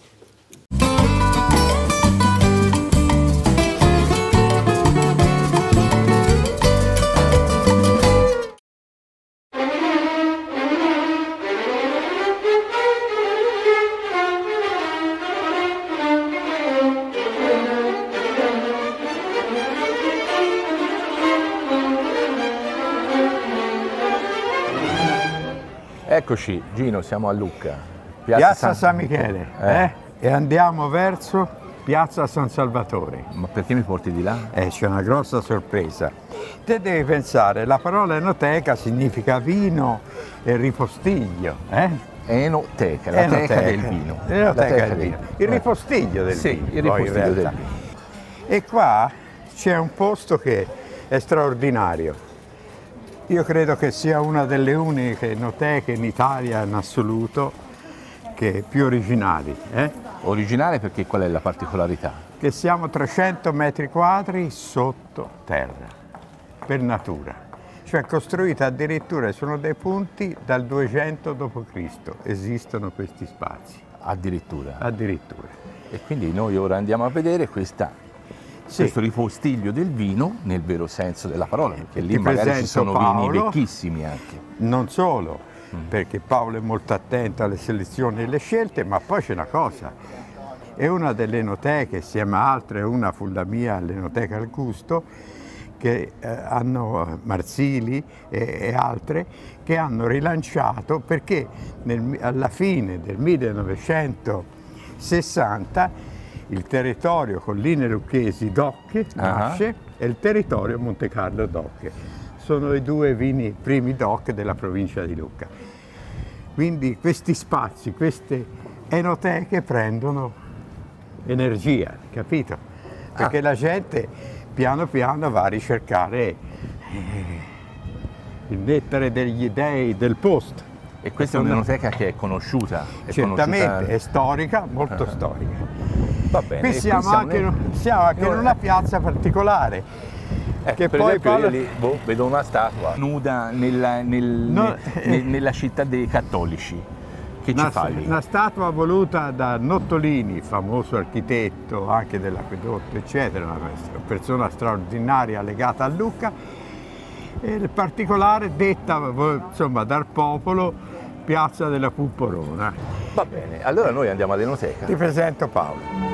Eccoci, Gino, siamo a Lucca. Piazza San Michele, e andiamo verso Piazza San Salvatore. Ma perché mi porti di là? C'è una grossa sorpresa. Te devi pensare, la parola enoteca significa vino e ripostiglio. Enoteca, la teca del vino. Enoteca del vino. Il ripostiglio del vino. Il ripostiglio del vino. E qua c'è un posto che è straordinario. Io credo che sia una delle uniche enoteche in Italia in assoluto che più originali. Originale perché qual è la particolarità? Che siamo 300 metri quadri sottoterra, per natura. Cioè costruita addirittura, sono dei punti dal 200 d.C. esistono questi spazi. Addirittura? Addirittura. E quindi noi ora andiamo a vedere questo ripostiglio del vino nel vero senso della parola, perché lì magari ci sono vini vecchissimi anche. Non solo, perché Paolo è molto attento alle selezioni e alle scelte, ma poi c'è una cosa, è una delle enoteche, insieme a altre, una fu la mia, l'Enoteca al Gusto, che hanno Marzili e altre, che hanno rilanciato perché alla fine del 1960 il territorio Colline Lucchesi Docche nasce e il territorio Monte Carlo Docche. Sono i due primi DOC della provincia di Lucca. Quindi questi spazi, queste enoteche prendono energia, capito? Perché la gente piano piano va a ricercare il nettare degli dei del posto. E questa è un'enoteca che è conosciuta? Certamente, è storica, molto storica. Va bene. Qui siamo anche in una piazza particolare. Che per poi esempio, io lì vedo una statua nuda nella città dei cattolici. Che ci fa lì? Una statua voluta da Nottolini, famoso architetto anche dell'acquedotto, eccetera, una persona straordinaria legata a Lucca, e in particolare detta insomma dal popolo Piazza della Pupporona. Va bene, allora noi andiamo all'enoteca. Ti presento Paolo.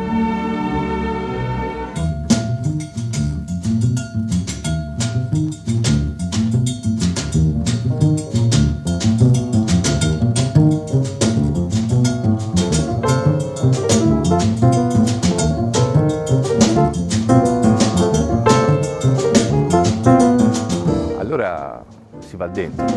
Allora si va dentro.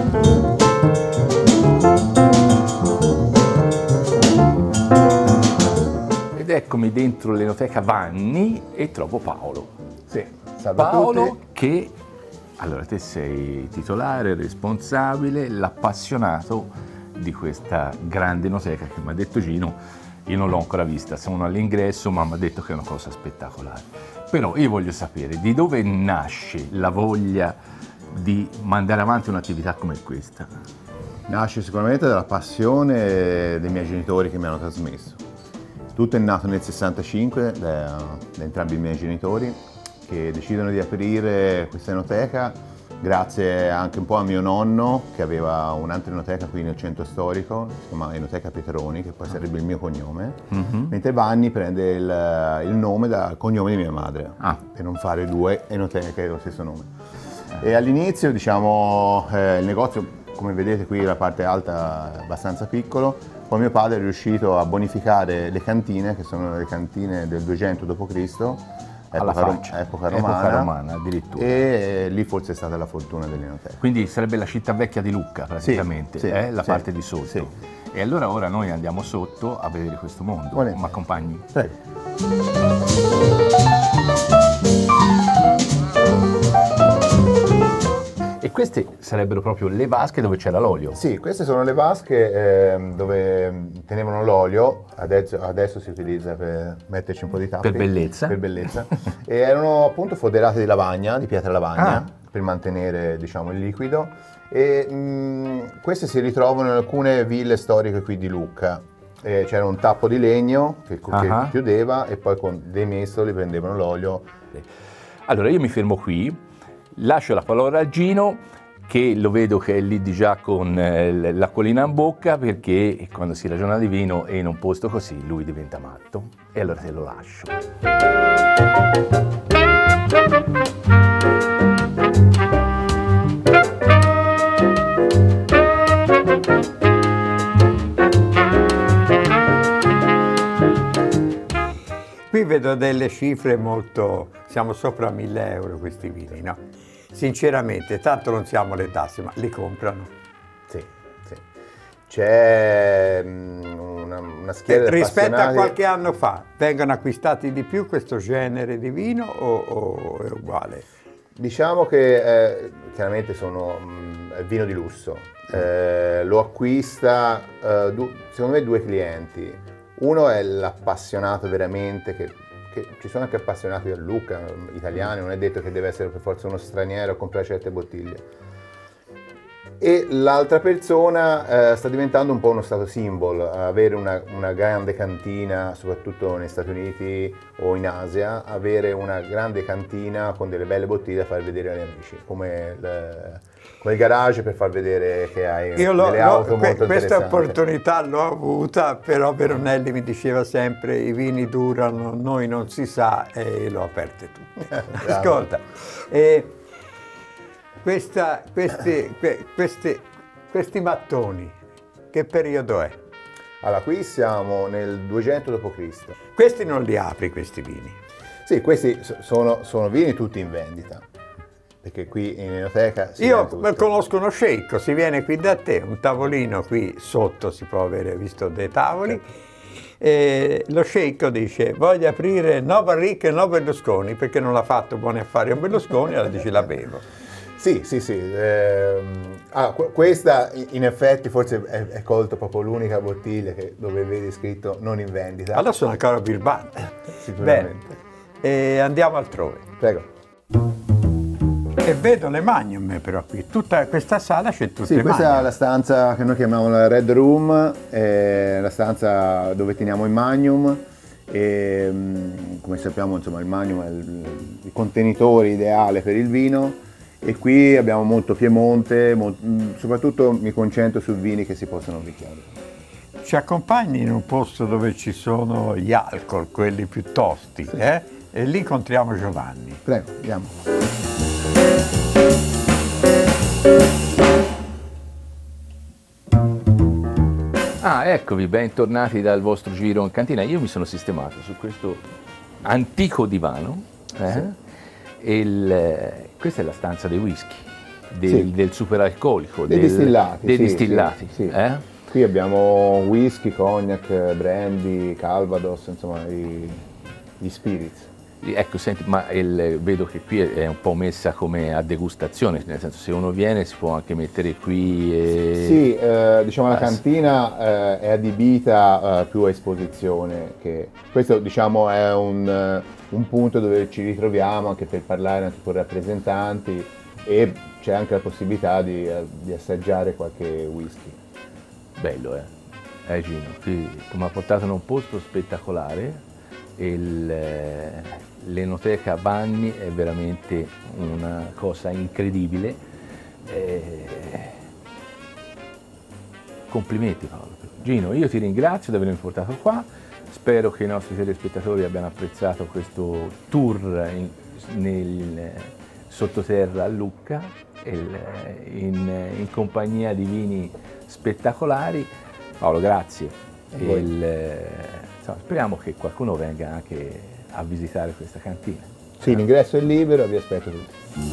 Ed eccomi dentro l'Enoteca Vanni e trovo Paolo. Sì, salve a Paolo tutti. che, allora te sei titolare, responsabile, l'appassionato di questa grande enoteca che mi ha detto Gino. Io non l'ho ancora vista, sono all'ingresso, ma mi ha detto che è una cosa spettacolare. Però io voglio sapere di dove nasce la voglia di mandare avanti un'attività come questa. Nasce sicuramente dalla passione dei miei genitori che mi hanno trasmesso. Tutto è nato nel 65 da entrambi i miei genitori, che decidono di aprire questa enoteca grazie anche un po' a mio nonno, che aveva un'altra enoteca qui nel centro storico, si chiama Enoteca Petroni, che poi sarebbe il mio cognome, mentre Vanni prende il nome dal cognome di mia madre, per non fare due enoteche dello stesso nome. E all'inizio, diciamo, il negozio, come vedete qui la parte alta è abbastanza piccolo, poi mio padre è riuscito a bonificare le cantine, che sono le cantine del 200 d.C., epoca romana addirittura. E lì forse è stata la fortuna dell'enoteca. Quindi sarebbe la città vecchia di Lucca praticamente, la parte di sotto. Sì. E allora ora noi andiamo sotto a vedere questo mondo. Mi accompagni? Prego. E queste sarebbero proprio le vasche dove c'era l'olio? Sì, queste sono le vasche dove tenevano l'olio, adesso si utilizza per metterci un po' di tappi. Per bellezza. Per bellezza. E erano appunto foderate di lavagna, di pietra lavagna, per mantenere, diciamo, il liquido. E queste si ritrovano in alcune ville storiche qui di Lucca. C'era un tappo di legno che chiudeva e poi con dei mestoli prendevano l'olio. Allora io mi fermo qui. Lascio la parola a Gino, che lo vedo che è lì di già con l'acquolina in bocca, perché quando si ragiona di vino e in un posto così lui diventa matto. E allora te lo lascio. Qui vedo delle cifre molto, siamo sopra 1.000 euro questi vini, no? Sinceramente, tanto non siamo le tasse, ma li comprano. Sì, sì. C'è una schiera di rispetto a qualche anno fa, vengono acquistati di più questo genere di vino o è uguale? Diciamo che chiaramente è vino di lusso. Lo acquista, secondo me, due clienti. Uno è l'appassionato veramente, che ci sono anche appassionati a Lucca, italiani, non è detto che deve essere per forza uno straniero a comprare certe bottiglie. E l'altra persona sta diventando un po' uno status symbol, avere una grande cantina, soprattutto negli Stati Uniti o in Asia, avere una grande cantina con delle belle bottiglie da far vedere agli amici, come il garage per far vedere che hai delle auto molto interessanti. Questa opportunità l'ho avuta, però Veronelli mi diceva sempre i vini durano, noi non si sa, e l'ho aperte tutte. Ascolta, questi mattoni, che periodo è? Allora, qui siamo nel 200 d.C. Questi non li apri, questi vini? Sì, questi sono vini tutti in vendita, perché qui in enoteca io conosco uno sceicco, si viene qui da te, un tavolino qui sotto, si può avere visto dei tavoli, e lo sceicco dice voglio aprire no Barrica e no Berlusconi, perché non l'ha fatto buoni affari a Berlusconi, allora dice la bevo. Sì. Questa in effetti forse è colto proprio l'unica bottiglia dove vedi scritto non in vendita. Allora sono ancora birbante. Sicuramente. E andiamo altrove. Prego. E vedo le Magnum però qui, tutta questa sala c'è tutte le questa Magnum. è la stanza che noi chiamiamo la Red Room, è la stanza dove teniamo i Magnum. E come sappiamo, insomma, il Magnum è il contenitore ideale per il vino. E qui abbiamo molto Piemonte, soprattutto mi concentro su vini che si possono bicchiare. Ci accompagni in un posto dove ci sono gli alcol, quelli più tosti, e lì incontriamo Giovanni. Prego, andiamo. Eccovi, bentornati dal vostro giro in cantina. Io mi sono sistemato su questo antico divano. Questa è la stanza dei whisky, del superalcolico, dei distillati. Distillati. Qui abbiamo whisky, cognac, brandy, calvados, insomma gli spirits. Ecco, senti, ma vedo che qui è un po' messa come a degustazione, nel senso se uno viene si può anche mettere qui e... Sì, diciamo la cantina è adibita più a esposizione, questo diciamo è un punto dove ci ritroviamo anche per parlare anche con rappresentanti e c'è anche la possibilità di assaggiare qualche whisky. Bello, Gino, qui tu mi hai portato in un posto spettacolare. L'Enoteca Vanni è veramente una cosa incredibile. Complimenti Paolo. Gino, io ti ringrazio di avermi portato qua, spero che i nostri telespettatori abbiano apprezzato questo tour nel sottoterra a Lucca in compagnia di vini spettacolari. Paolo, grazie. Speriamo che qualcuno venga anche a visitare questa cantina. Sì, l'ingresso è libero, vi aspetto tutti.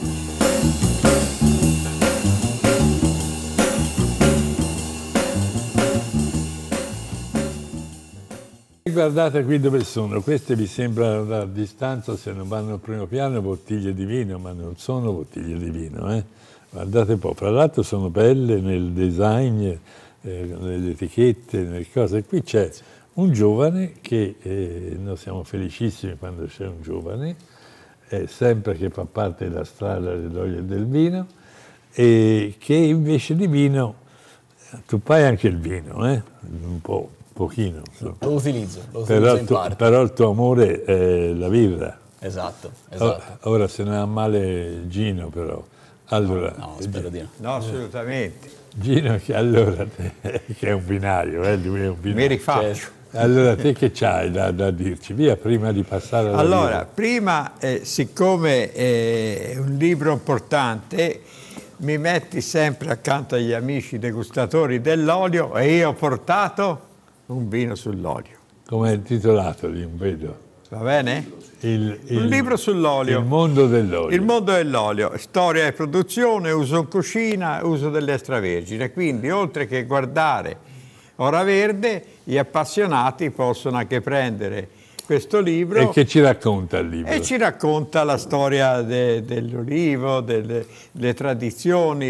Guardate qui dove sono, queste vi sembrano a distanza, se non vanno al primo piano, bottiglie di vino, ma non sono bottiglie di vino. Guardate un po', fra l'altro sono belle nel design, nelle etichette, nelle cose. Qui c'è un giovane che, noi siamo felicissimi quando c'è un giovane, sempre che fa parte della strada dell'olio e del vino, e che invece di vino, tu fai anche il vino, un pochino. Lo utilizzo in parte. Però il tuo amore è la birra. Esatto. Ora se ne ha male Gino però. Allora, no, spero di no. No, assolutamente. Gino, che allora che è un binario, lui è un binario. Mi rifaccio. Allora, te che c'hai da dirci? Via, prima di passare alla Allora, prima, siccome è un libro importante, mi metti sempre accanto agli amici degustatori dell'olio e io ho portato un vino sull'olio. Come è intitolato lì, non vedo. Va bene? Un libro sull'olio. Il mondo dell'olio. Il mondo dell'olio, storia e produzione, uso in cucina, uso dell'extravergine. Quindi, oltre che guardare Ora Verde, gli appassionati possono anche prendere questo libro. E che ci racconta il libro? E ci racconta la storia dell'olivo, delle tradizioni,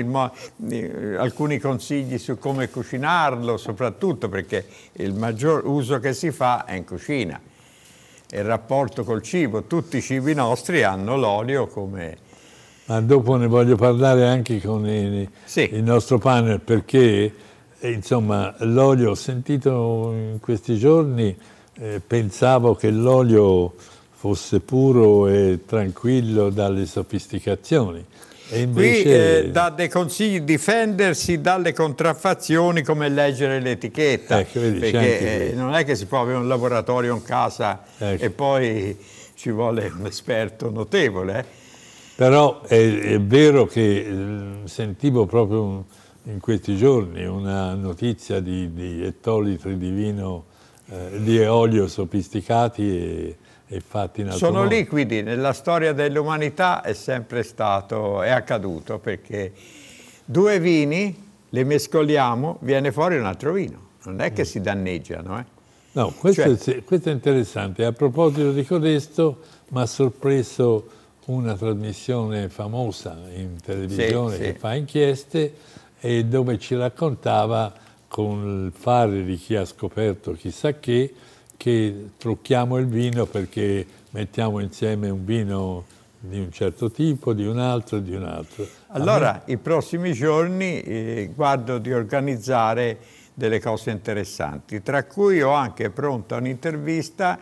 alcuni consigli su come cucinarlo, soprattutto perché il maggior uso che si fa è in cucina. Il rapporto col cibo, tutti i cibi nostri hanno l'olio come... Ma dopo ne voglio parlare anche con il nostro panel, perché insomma l'olio, ho sentito in questi giorni, pensavo che l'olio fosse puro e tranquillo dalle sofisticazioni. E invece... Qui dà dei consigli, difendersi dalle contraffazioni, come leggere l'etichetta, ecco, vedi, perché non è che si può avere un laboratorio in casa e poi ci vuole un esperto notevole. Però è vero che sentivo proprio in questi giorni una notizia di ettolitri di vino, di olio sofisticati e fatti in altro modo. Sono liquidi, nella storia dell'umanità è sempre stato, è accaduto, perché due vini li mescoliamo, viene fuori un altro vino, non è che si danneggiano. No, questo è interessante. A proposito di codesto, mi ha sorpreso una trasmissione famosa in televisione che fa inchieste e dove ci raccontava con il fare di chi ha scoperto chissà che trucchiamo il vino perché mettiamo insieme un vino di un certo tipo, di un altro e di un altro. Allora, i prossimi giorni guardo di organizzare delle cose interessanti, tra cui ho anche pronta un'intervista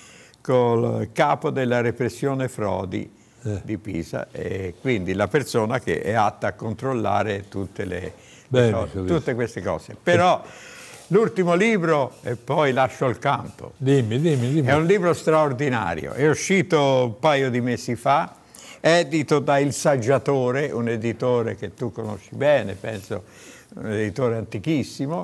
col capo della repressione frodi di Pisa, e quindi la persona che è atta a controllare tutte tutte queste cose. Però l'ultimo libro, e poi lascio il campo. Dimmi. È un libro straordinario, è uscito un paio di mesi fa, edito da Il Saggiatore, un editore che tu conosci bene, penso, un editore antichissimo.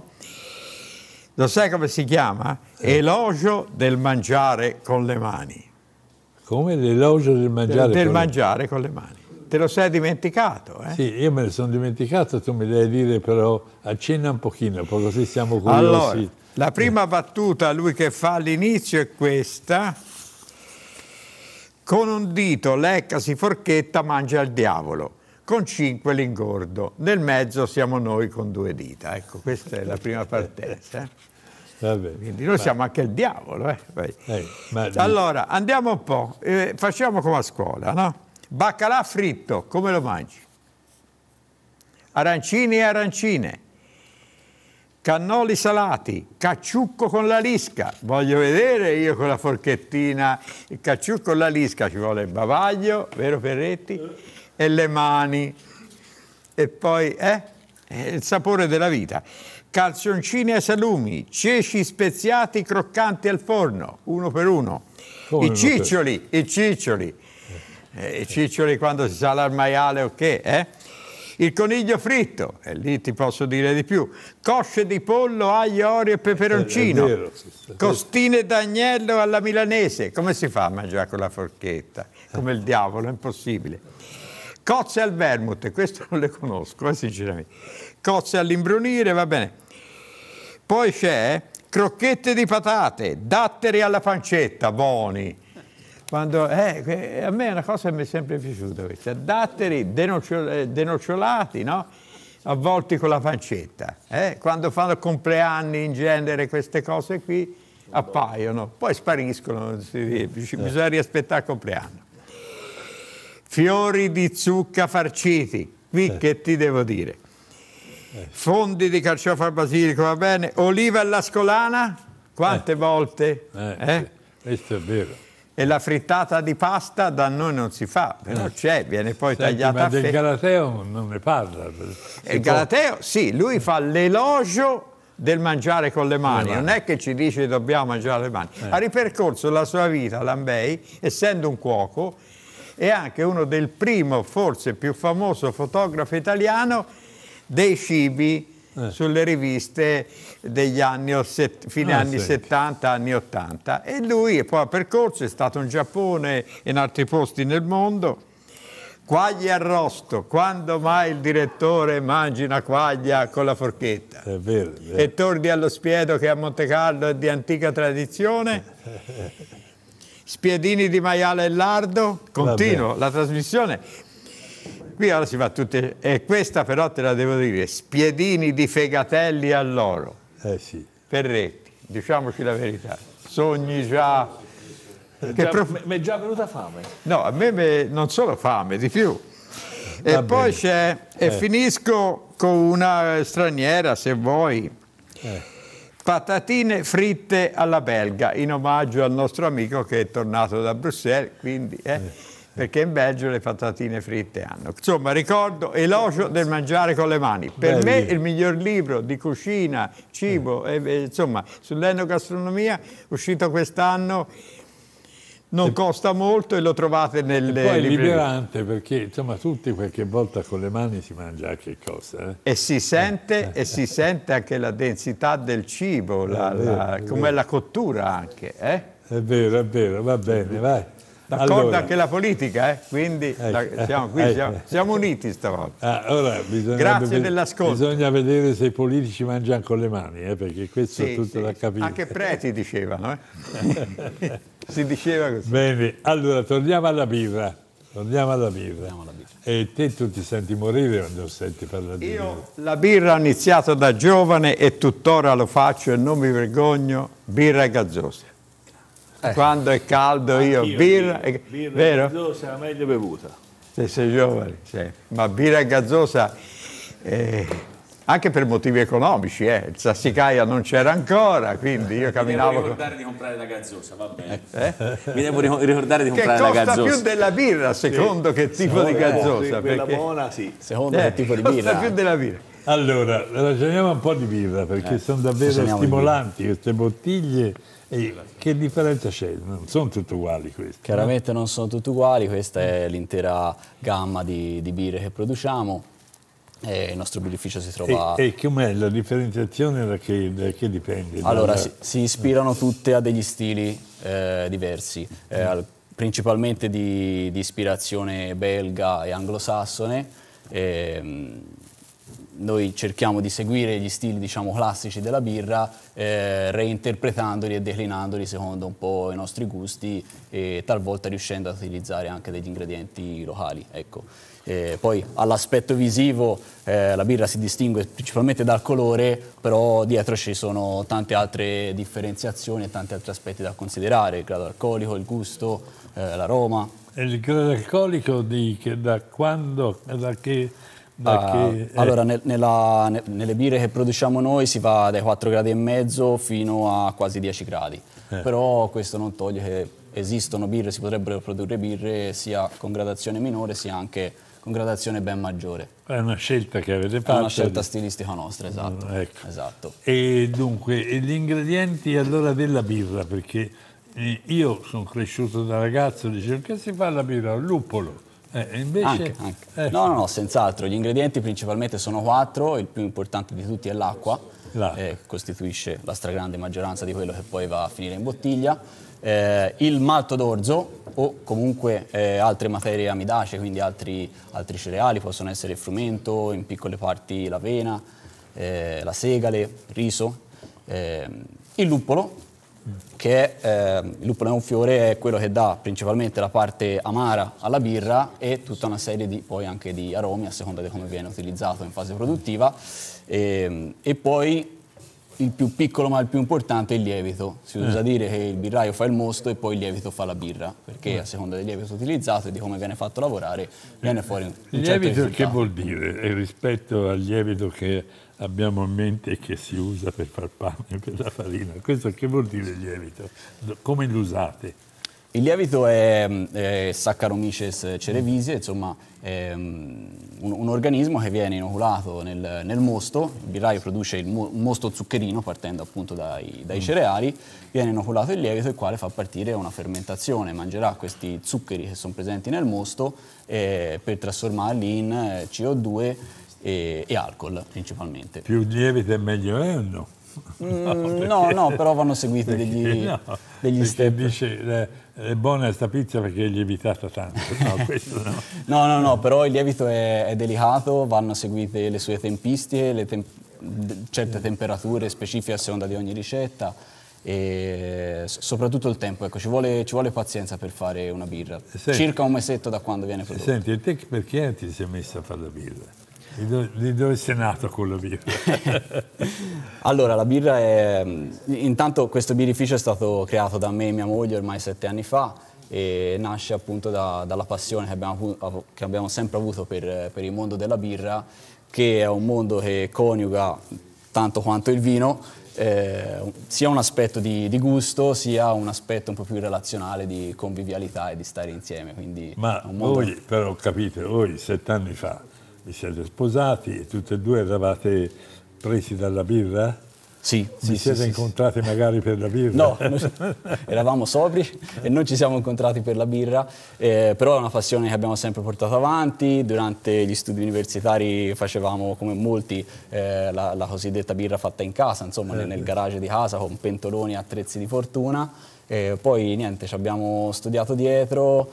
Lo sai come si chiama? Elogio del mangiare con le mani. Come l'elogio del mangiare? Del mangiare con le mani. Te lo sei dimenticato, Sì, io me ne sono dimenticato, tu mi devi dire però, accenna un pochino, poi così siamo curiosi. Allora, la prima battuta lui che fa all'inizio è questa: Con un dito, leccasi forchetta, mangia il diavolo. Con 5 l'ingordo. Nel mezzo siamo noi con 2 dita. Ecco, questa è la prima partenza. Quindi noi siamo anche il diavolo. Allora, andiamo un po'. Facciamo come a scuola, no? Baccalà fritto, come lo mangi? Arancini e arancine. Cannoli salati, cacciucco con la lisca. Voglio vedere io con la forchettina il cacciucco con la lisca. Ci vuole il bavaglio, vero Ferretti? E le mani. E poi il sapore della vita. Calzoncini ai salumi, ceci speziati croccanti al forno, uno per uno. I ciccioli. I ciccioli quando si sale al maiale, ok? Il coniglio fritto, e lì ti posso dire di più, cosce di pollo, aglio, olio e peperoncino, vero, costine d'agnello alla milanese. Come si fa a mangiare con la forchetta? Come il diavolo, è impossibile. Cozze al vermouth, questo non le conosco, sinceramente. Cozze all'imbrunire, va bene. Poi c'è crocchette di patate, datteri alla pancetta, buoni. Quando, a me è una cosa che mi è sempre piaciuta questa, datteri denocciolati, no? Avvolti con la pancetta. Quando fanno compleanni in genere queste cose qui appaiono, poi spariscono, bisogna riaspettare il compleanno. Fiori di zucca farciti, qui che ti devo dire? Fondi di carciofo al basilico, va bene? Oliva all'ascolana, quante volte? Questo è vero. E la frittata di pasta da noi non si fa, però c'è, viene poi tagliata ma del Galateo non ne parla. Il Galateo, sì, lui fa l'elogio del mangiare con le mani, non è che ci dice dobbiamo mangiare le mani. Ha ripercorso la sua vita, Lambei, essendo un cuoco, e anche uno del primo, forse più famoso fotografo italiano dei cibi sulle riviste degli anni, fine anni 70, anni 80. E lui poi ha percorso, è stato in Giappone e in altri posti nel mondo. Quaglie arrosto, quando mai il direttore mangi una quaglia con la forchetta? È vero, è vero. E torni allo spiedo che a Monte Carlo è di antica tradizione. Spiedini di maiale e lardo, continuo la trasmissione. Qui ora si va tutte, e questa però te la devo dire, spiedini di fegatelli all'oro. Sì. Ferretti, diciamoci la verità, sogni già... Mi è già venuta fame. No, a me non solo fame, di più. E poi c'è, e finisco con una straniera, se vuoi, patatine fritte alla belga, in omaggio al nostro amico che è tornato da Bruxelles, quindi... perché in Belgio le patatine fritte hanno. Insomma, ricordo, elogio del mangiare con le mani. Per me il miglior libro di cucina, cibo, insomma, sull'enogastronomia, uscito quest'anno, non costa molto e lo trovate nelle librerie. Poi è librerie. liberante perché, insomma, tutti qualche volta con le mani si mangia anche cosa. E si sente anche la densità del cibo, com'è la cottura anche. È vero, va bene, vai. D'accordo, allora, anche la politica, quindi siamo uniti stavolta. Ora grazie dell'ascolto. Bisogna vedere se i politici mangiano con le mani, perché questo è tutto da capire. Anche preti dicevano, si diceva così. Bene, allora torniamo alla birra. E te tu ti senti morire quando senti parlare di birra? Io la birra ho iniziato da giovane e tuttora lo faccio e non mi vergogno, birra e gazzosa. Quando è caldo birra vero? Gazzosa è la meglio bevuta. Se sei giovane, sì. Ma birra e gazzosa anche per motivi economici, il Sassicaia non c'era ancora, quindi io camminavo... Mi devo ricordare di comprare la gazzosa, va bene. Mi devo ricordare di comprare la gazzosa. Che costa più della birra, secondo che tipo di gazzosa. Quella buona, sì. Secondo che tipo di birra. Costa più della birra. Allora, ragioniamo un po' di birra, perché sono davvero stimolanti queste bottiglie. E che differenza c'è? Non sono tutte uguali queste. Chiaramente non sono tutte uguali, questa è l'intera gamma di birre che produciamo. E il nostro birrificio si trova... E com'è la differenziazione da che dipende? Allora, si ispirano tutte a degli stili diversi, principalmente di ispirazione belga e anglosassone. noi cerchiamo di seguire gli stili, diciamo, classici della birra, reinterpretandoli e declinandoli secondo un po' i nostri gusti e talvolta riuscendo ad utilizzare anche degli ingredienti locali. Ecco. Poi all'aspetto visivo la birra si distingue principalmente dal colore, però dietro ci sono tante altre differenziazioni e tanti altri aspetti da considerare: il grado alcolico, il gusto, l'aroma. E il grado alcolico da quando, da che... Allora, nelle birre che produciamo noi si va dai 4,5 gradi fino a quasi 10 gradi, però questo non toglie che esistono birre, si potrebbero produrre birre sia con gradazione minore sia anche con gradazione ben maggiore. È una scelta che avete fatto? È una scelta stilistica nostra, esatto. Ecco. Esatto. E dunque, gli ingredienti allora della birra, perché io sono cresciuto da ragazzo, dicevo che si fa la birra? Luppolo. Invece... Anche. No, senz'altro. Gli ingredienti principalmente sono 4, il più importante di tutti è l'acqua, che costituisce la stragrande maggioranza di quello che poi va a finire in bottiglia, il malto d'orzo o comunque altre materie amidacee, quindi altri cereali, possono essere il frumento, in piccole parti l'avena, la segale, il riso, il luppolo, il luppolo è un fiore, è quello che dà principalmente la parte amara alla birra e tutta una serie di poi anche di aromi a seconda di come viene utilizzato in fase produttiva, e poi il più piccolo ma il più importante è il lievito. Si usa dire che il birraio fa il mosto e poi il lievito fa la birra, perché a seconda del lievito utilizzato e di come viene fatto lavorare viene fuori un certo lievito. risultato. Che vuol dire? Rispetto al lievito che abbiamo in mente e che si usa per far pane, per la farina, questo che vuol dire il lievito? Come lo usate? Il lievito è Saccharomyces cerevisiae, insomma è un organismo che viene inoculato nel mosto. Il birraio produce un mosto zuccherino partendo appunto dai cereali, viene inoculato il lievito, il quale fa partire una fermentazione, mangerà questi zuccheri che sono presenti nel mosto per trasformarli in CO2 e alcol principalmente. Più lievito è meglio o no? No, però vanno seguiti degli step. Dice è buona questa pizza perché è lievitata tanto. No, questo no. No, però il lievito è delicato, vanno seguite le sue tempistiche, certe temperature specifiche a seconda di ogni ricetta e soprattutto il tempo. Ecco, ci vuole pazienza per fare una birra. Circa un mesetto da quando viene prodotta. Senti, e te perché ti sei messa a fare la birra? Di dove sei nato con la birra? Allora, la birra è... Intanto questo birrificio è stato creato da me e mia moglie ormai 7 anni fa e nasce appunto dalla passione che abbiamo sempre avuto per il mondo della birra, che è un mondo che coniuga tanto quanto il vino, sia un aspetto di gusto, sia un aspetto un po' più relazionale di convivialità e di stare insieme. Quindi ma voi, però capite, voi 7 anni fa vi siete sposati e tutti e due eravate presi dalla birra? Sì. Vi siete incontrati magari per la birra? No, eravamo sobri e non ci siamo incontrati per la birra, però è una passione che abbiamo sempre portato avanti. Durante gli studi universitari facevamo, come molti, la cosiddetta birra fatta in casa, insomma nel garage di casa con pentoloni e attrezzi di fortuna. Poi niente, ci abbiamo studiato dietro,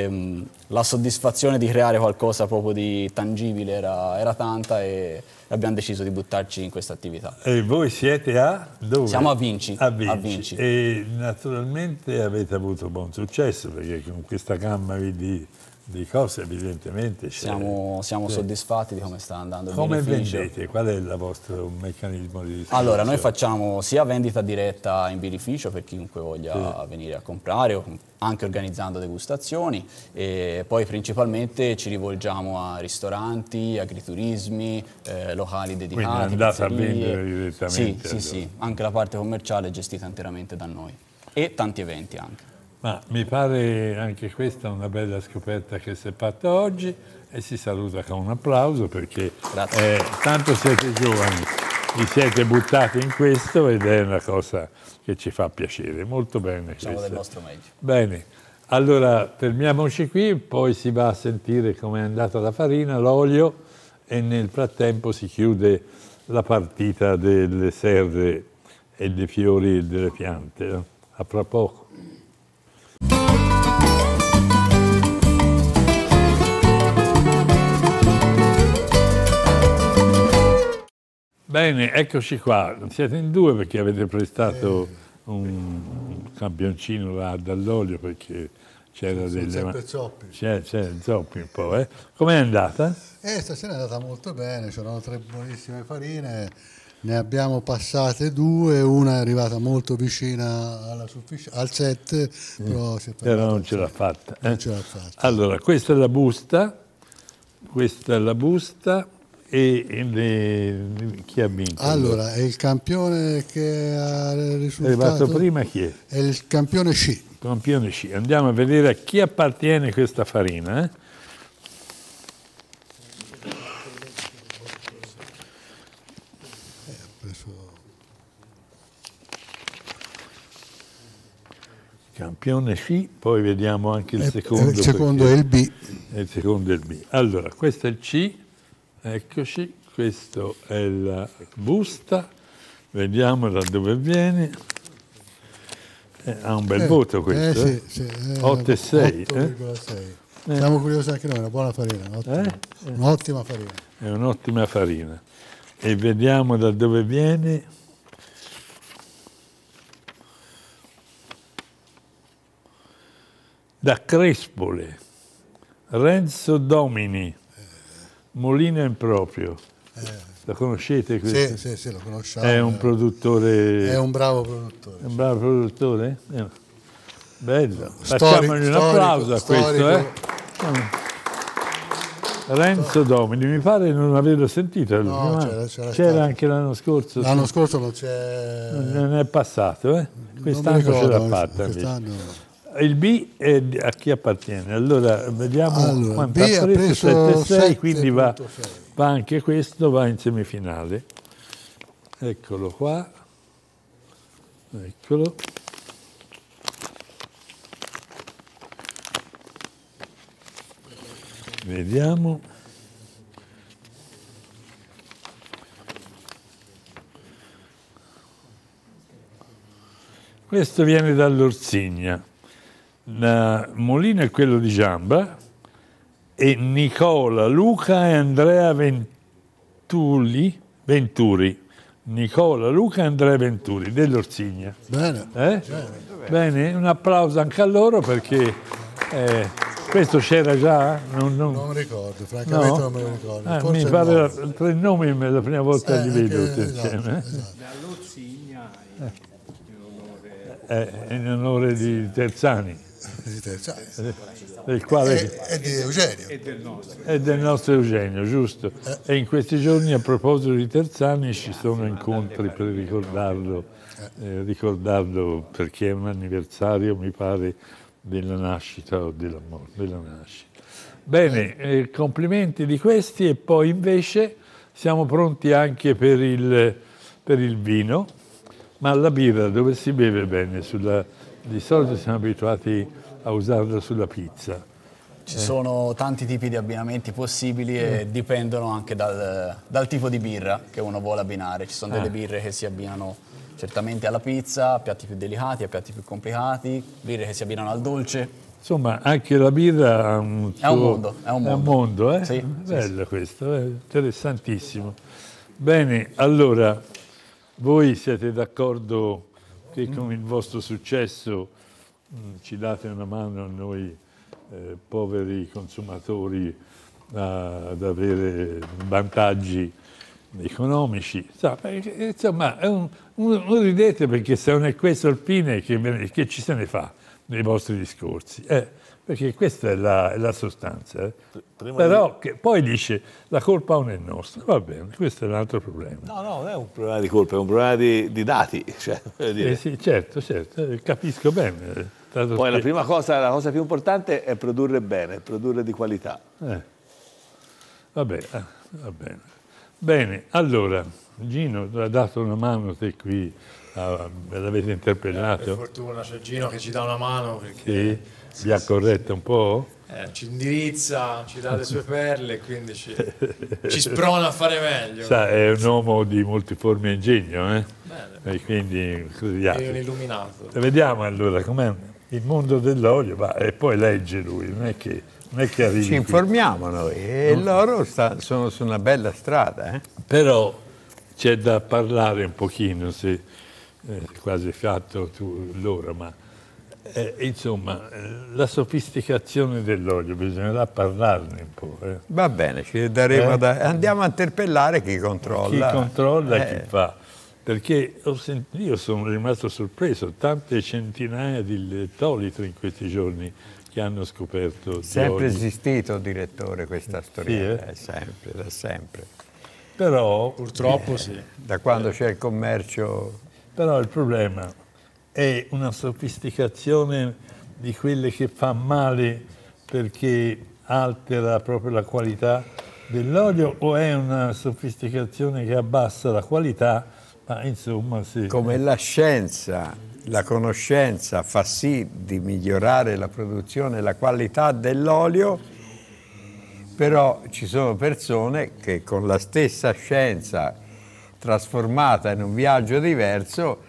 la soddisfazione di creare qualcosa proprio di tangibile era tanta e abbiamo deciso di buttarci in questa attività. E voi siete a dove? Siamo a Vinci. A Vinci. E naturalmente avete avuto buon successo perché con questa gamma di cose evidentemente siamo soddisfatti di come sta andando il Come birrificio. vendete? Qual è il vostro meccanismo di distribuzione? Allora, noi facciamo sia vendita diretta in birrificio per chiunque voglia venire a comprare, o anche organizzando degustazioni, e poi principalmente ci rivolgiamo a ristoranti, agriturismi, locali dedicati. Quindi andate a pizzerie. vendere direttamente? Sì, anche la parte commerciale è gestita interamente da noi e tanti eventi anche. Ma mi pare anche questa una bella scoperta che si è fatta oggi e si saluta con un applauso perché tanto siete giovani, vi siete buttati in questo ed è una cosa che ci fa piacere. Molto bene. Facciamo del nostro meglio. Bene, allora fermiamoci qui, poi si va a sentire com'è andata la farina, l'olio e nel frattempo si chiude la partita delle serre e dei fiori e delle piante. A fra poco. Bene, eccoci qua. Siete in due perché avete prestato un campioncino là dall'olio perché c'era delle... C'è zoppi un po', eh? Com'è andata? Stasera è andata molto bene, c'erano 3 buonissime farine, ne abbiamo passate 2, una è arrivata molto vicina al 7, però non ce l'ha fatta. Non ce l'ha fatta. Allora, questa è la busta e chi ha vinto? Allora, è il campione che ha risultato... È arrivato prima chi è? È il campione C. Campione C. Andiamo a vedere a chi appartiene questa farina. Campione C, poi vediamo anche il secondo. Il secondo è il B. Il secondo è il B. Allora, questo è il C, eccoci, questo è la busta, vediamo da dove viene. Ha un bel voto questo, sì, 8,6. 8,6. Siamo curiosi anche noi, una buona farina, un'ottima farina. È un'ottima farina. E vediamo da dove viene. Da Crespole, Renzo Domini, Molino in proprio. La conoscete questo? Sì, lo conosciamo. È un produttore... È un bravo produttore. È un bravo produttore? Bello. Facciamogli un applauso a questo. Renzo Domini, mi pare di non averlo sentito. No, c'era anche l'anno scorso. L'anno scorso non c'è... Non è passato, Quest'anno ce l'ha fatta. Il B a chi appartiene? Allora, vediamo quanto ha preso 7,6, quindi va anche questo, va in semifinale. Eccolo qua. Eccolo. Vediamo. Questo viene dall'Orsigna. Molino è quello di Giamba e Nicola, Luca e Andrea Venturi. Nicola, Luca e Andrea Venturi dell'Orsigna. Bene, un applauso anche a loro perché questo c'era già? Non ricordo, francamente non me lo ricordo. Mi pare 3 nomi la prima volta li vedo insieme. Dall'Orsigna in onore di Terzani. Del quale è di Eugenio. È del nostro Eugenio, giusto. E in questi giorni, a proposito di Terzani, ci sono incontri per ricordarlo perché è un anniversario, mi pare, della nascita o della morte. Della nascita. Bene, complimenti di questi e poi invece siamo pronti anche per il vino, ma la birra dove si beve bene? Di solito siamo abituati a usarla sulla pizza. Ci sono tanti tipi di abbinamenti possibili e dipendono anche dal tipo di birra che uno vuole abbinare. Ci sono delle birre che si abbinano certamente alla pizza, a piatti più delicati, a piatti più complicati, birre che si abbinano al dolce. Insomma, anche la birra ha un suo... È un mondo, Sì, bello questo, interessantissimo. Bene, allora, voi siete d'accordo che con il vostro successo ci date una mano a noi poveri consumatori ad avere vantaggi economici? Insomma, non ridete perché se non è questo il fine, che ci se ne fa nei vostri discorsi? Perché questa è la sostanza. Però poi dice la colpa non è nostra, va bene, questo è un altro problema. No, non è un problema di colpa, è un problema di dati. Cioè, dire. Sì, certo, capisco bene. Poi la cosa più importante è produrre bene, produrre di qualità. Va bene. Bene, allora, Gino ha dato una mano, te qui, l'avete interpellato? Per fortuna c'è Gino che ci dà una mano perché... Sì, vi ha corretto un po'? Ci indirizza, ci dà le sue perle, quindi ci sprona a fare meglio. È un uomo di multiforme ingegno, Bene. E quindi È un illuminato. Vediamo allora com'è il mondo dell'olio, e poi legge lui, non è che arrivi. Ci informiamo noi e loro sono su una bella strada. Però c'è da parlare un pochino, se quasi fatto tu l'ora, ma insomma, la sofisticazione dell'olio, bisognerà parlarne un po'. Va bene, ci daremo andiamo a interpellare chi controlla. Chi controlla e chi fa. Perché io sono rimasto sorpreso, tante centinaia di lettolitri in questi giorni che hanno scoperto. Sempre esistito, direttore, questa storia, sì, sempre, da sempre. Però, purtroppo sì. Da quando c'è il commercio. Però il problema è una sofisticazione di quelle che fa male perché altera proprio la qualità dell'olio, o è una sofisticazione che abbassa la qualità, ma insomma sì. Come la scienza, la conoscenza fa sì di migliorare la produzione e la qualità dell'olio, però ci sono persone che con la stessa scienza trasformata in un viaggio diverso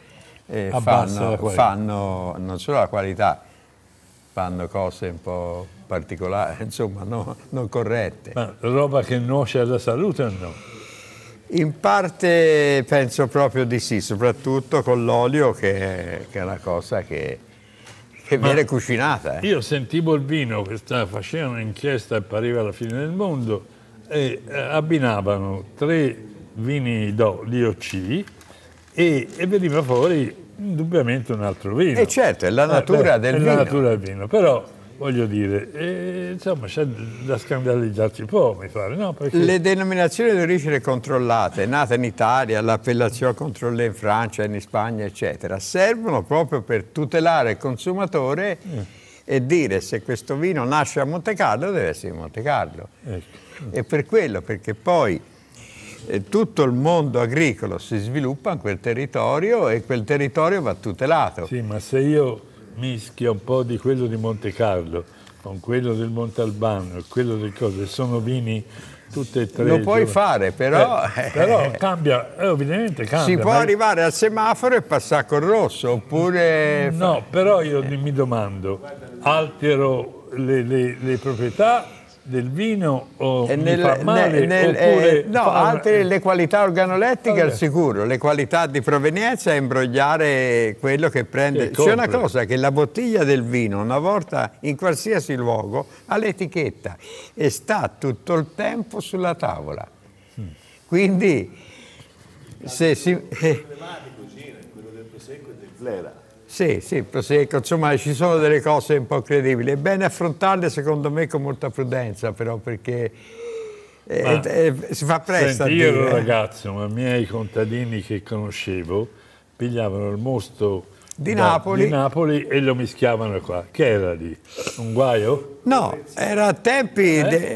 fanno non solo la qualità, fanno cose un po' particolari, insomma non corrette. Ma roba che nuoce alla salute o no? In parte penso proprio di sì, soprattutto con l'olio che è una cosa che viene cucinata. Io sentivo il vino che facevano un'inchiesta e pareva la fine del mondo e abbinavano 3 vini DOC e veniva fuori indubbiamente un altro vino. E certo, è la natura del vino. È la natura del vino, però voglio dire, insomma c'è da scandalizzarsi un po', mi pare, no? Perché... Le denominazioni di origine controllate, nate in Italia, l'appellation contrôlée in Francia, in Spagna, eccetera, servono proprio per tutelare il consumatore e dire se questo vino nasce a Montecarlo deve essere di Montecarlo. E per quello, perché poi tutto il mondo agricolo si sviluppa in quel territorio e quel territorio va tutelato. Sì, ma se io mischio un po' di quello di Montecarlo con quello del Montalbano e quello del Coso, sono vini tutte e 3. Lo puoi fare, però... però cambia, ovviamente cambia. Si può arrivare al semaforo e passare col rosso, oppure... No, però io mi domando, altero le proprietà del vino o mi fa male, oppure altre le qualità organolettiche al sicuro, le qualità di provenienza è imbrogliare quello che prende. C'è una cosa, che la bottiglia del vino una volta in qualsiasi luogo ha l'etichetta e sta tutto il tempo sulla tavola, quindi se si... quello del Prosecco e del Flera. Sì, Prosecco, insomma ci sono delle cose un po' credibili, è bene affrontarle secondo me con molta prudenza, però perché si fa presto. Senti, io ero ragazzo, ma i miei contadini che conoscevo pigliavano il mosto di Napoli e lo mischiavano qua. Che era lì? Un guaio? No, era a tempi,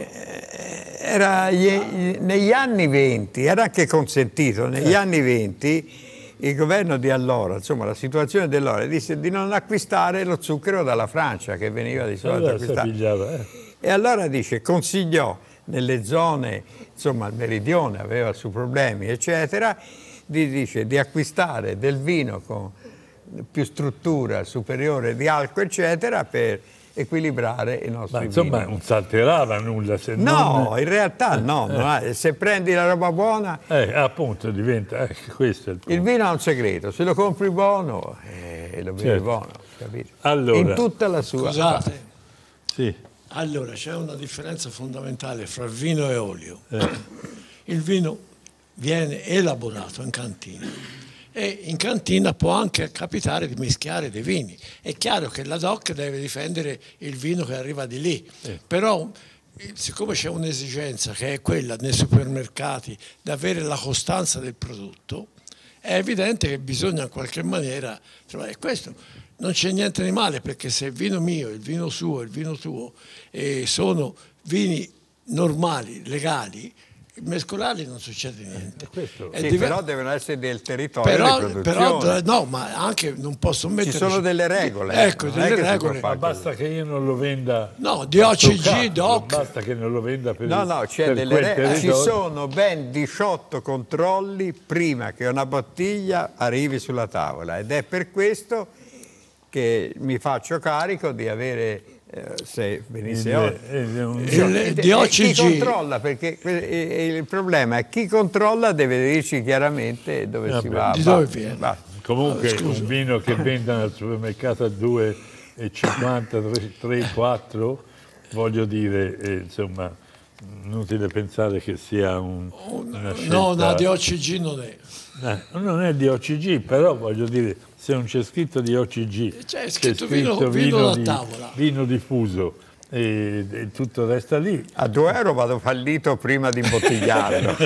era negli anni 20, era anche consentito, negli anni 20 il governo di allora, insomma la situazione dell'ora, disse di non acquistare lo zucchero dalla Francia che veniva di solito acquistato. E allora consigliò nelle zone, insomma il meridione aveva i suoi problemi eccetera, di acquistare del vino con più struttura superiore di alcol eccetera per equilibrare i nostri vini. Insomma non salterava nulla se in realtà no, se prendi la roba buona appunto diventa questo è il punto. Il vino ha un segreto, se lo compri buono lo bevi buono, capito? Allora, in tutta la sua... Scusate, sì. Allora c'è una differenza fondamentale fra vino e olio. Il vino viene elaborato in cantina e in cantina può anche capitare di mischiare dei vini. È chiaro che la DOC deve difendere il vino che arriva di lì, però siccome c'è un'esigenza che è quella nei supermercati di avere la costanza del prodotto, è evidente che bisogna in qualche maniera trovare. E questo non c'è niente di male, perché se il vino mio, il vino suo, il vino tuo sono vini normali, legali, mescolali non succede niente. Però devono essere del territorio di produzione. No, ma anche non posso mettere... Ci sono delle regole. Ecco, delle regole. Ma basta che io non lo venda... No, DOCG, DOC. Basta che non lo venda per c'è delle regole. Ci sono ben 18 controlli prima che una bottiglia arrivi sulla tavola ed è per questo che mi faccio carico di avere se venisse oggi. Di OCG. Chi controlla, perché il problema è chi controlla deve dirci chiaramente dove si va. Di dove viene? Comunque un vino che vendono al supermercato a 2,50, 3, 4, voglio dire, insomma, inutile pensare che sia una scelta... No, di OCG non è. Non è di OCG, però voglio dire, se non c'è scritto di OCG, c'è scritto vino da tavola. Vino diffuso e tutto resta lì. A €2 vado fallito prima di imbottigliarlo.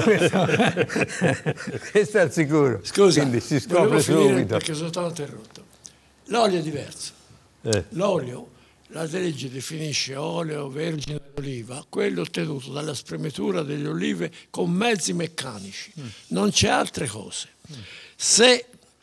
Questo è al sicuro. Scusa, quindi si scopre subito. Perché sono stato interrotto. L'olio è diverso. L'olio, la legge definisce olio vergine d'oliva, quello ottenuto dalla spremitura delle olive con mezzi meccanici. Non c'è altre cose. Se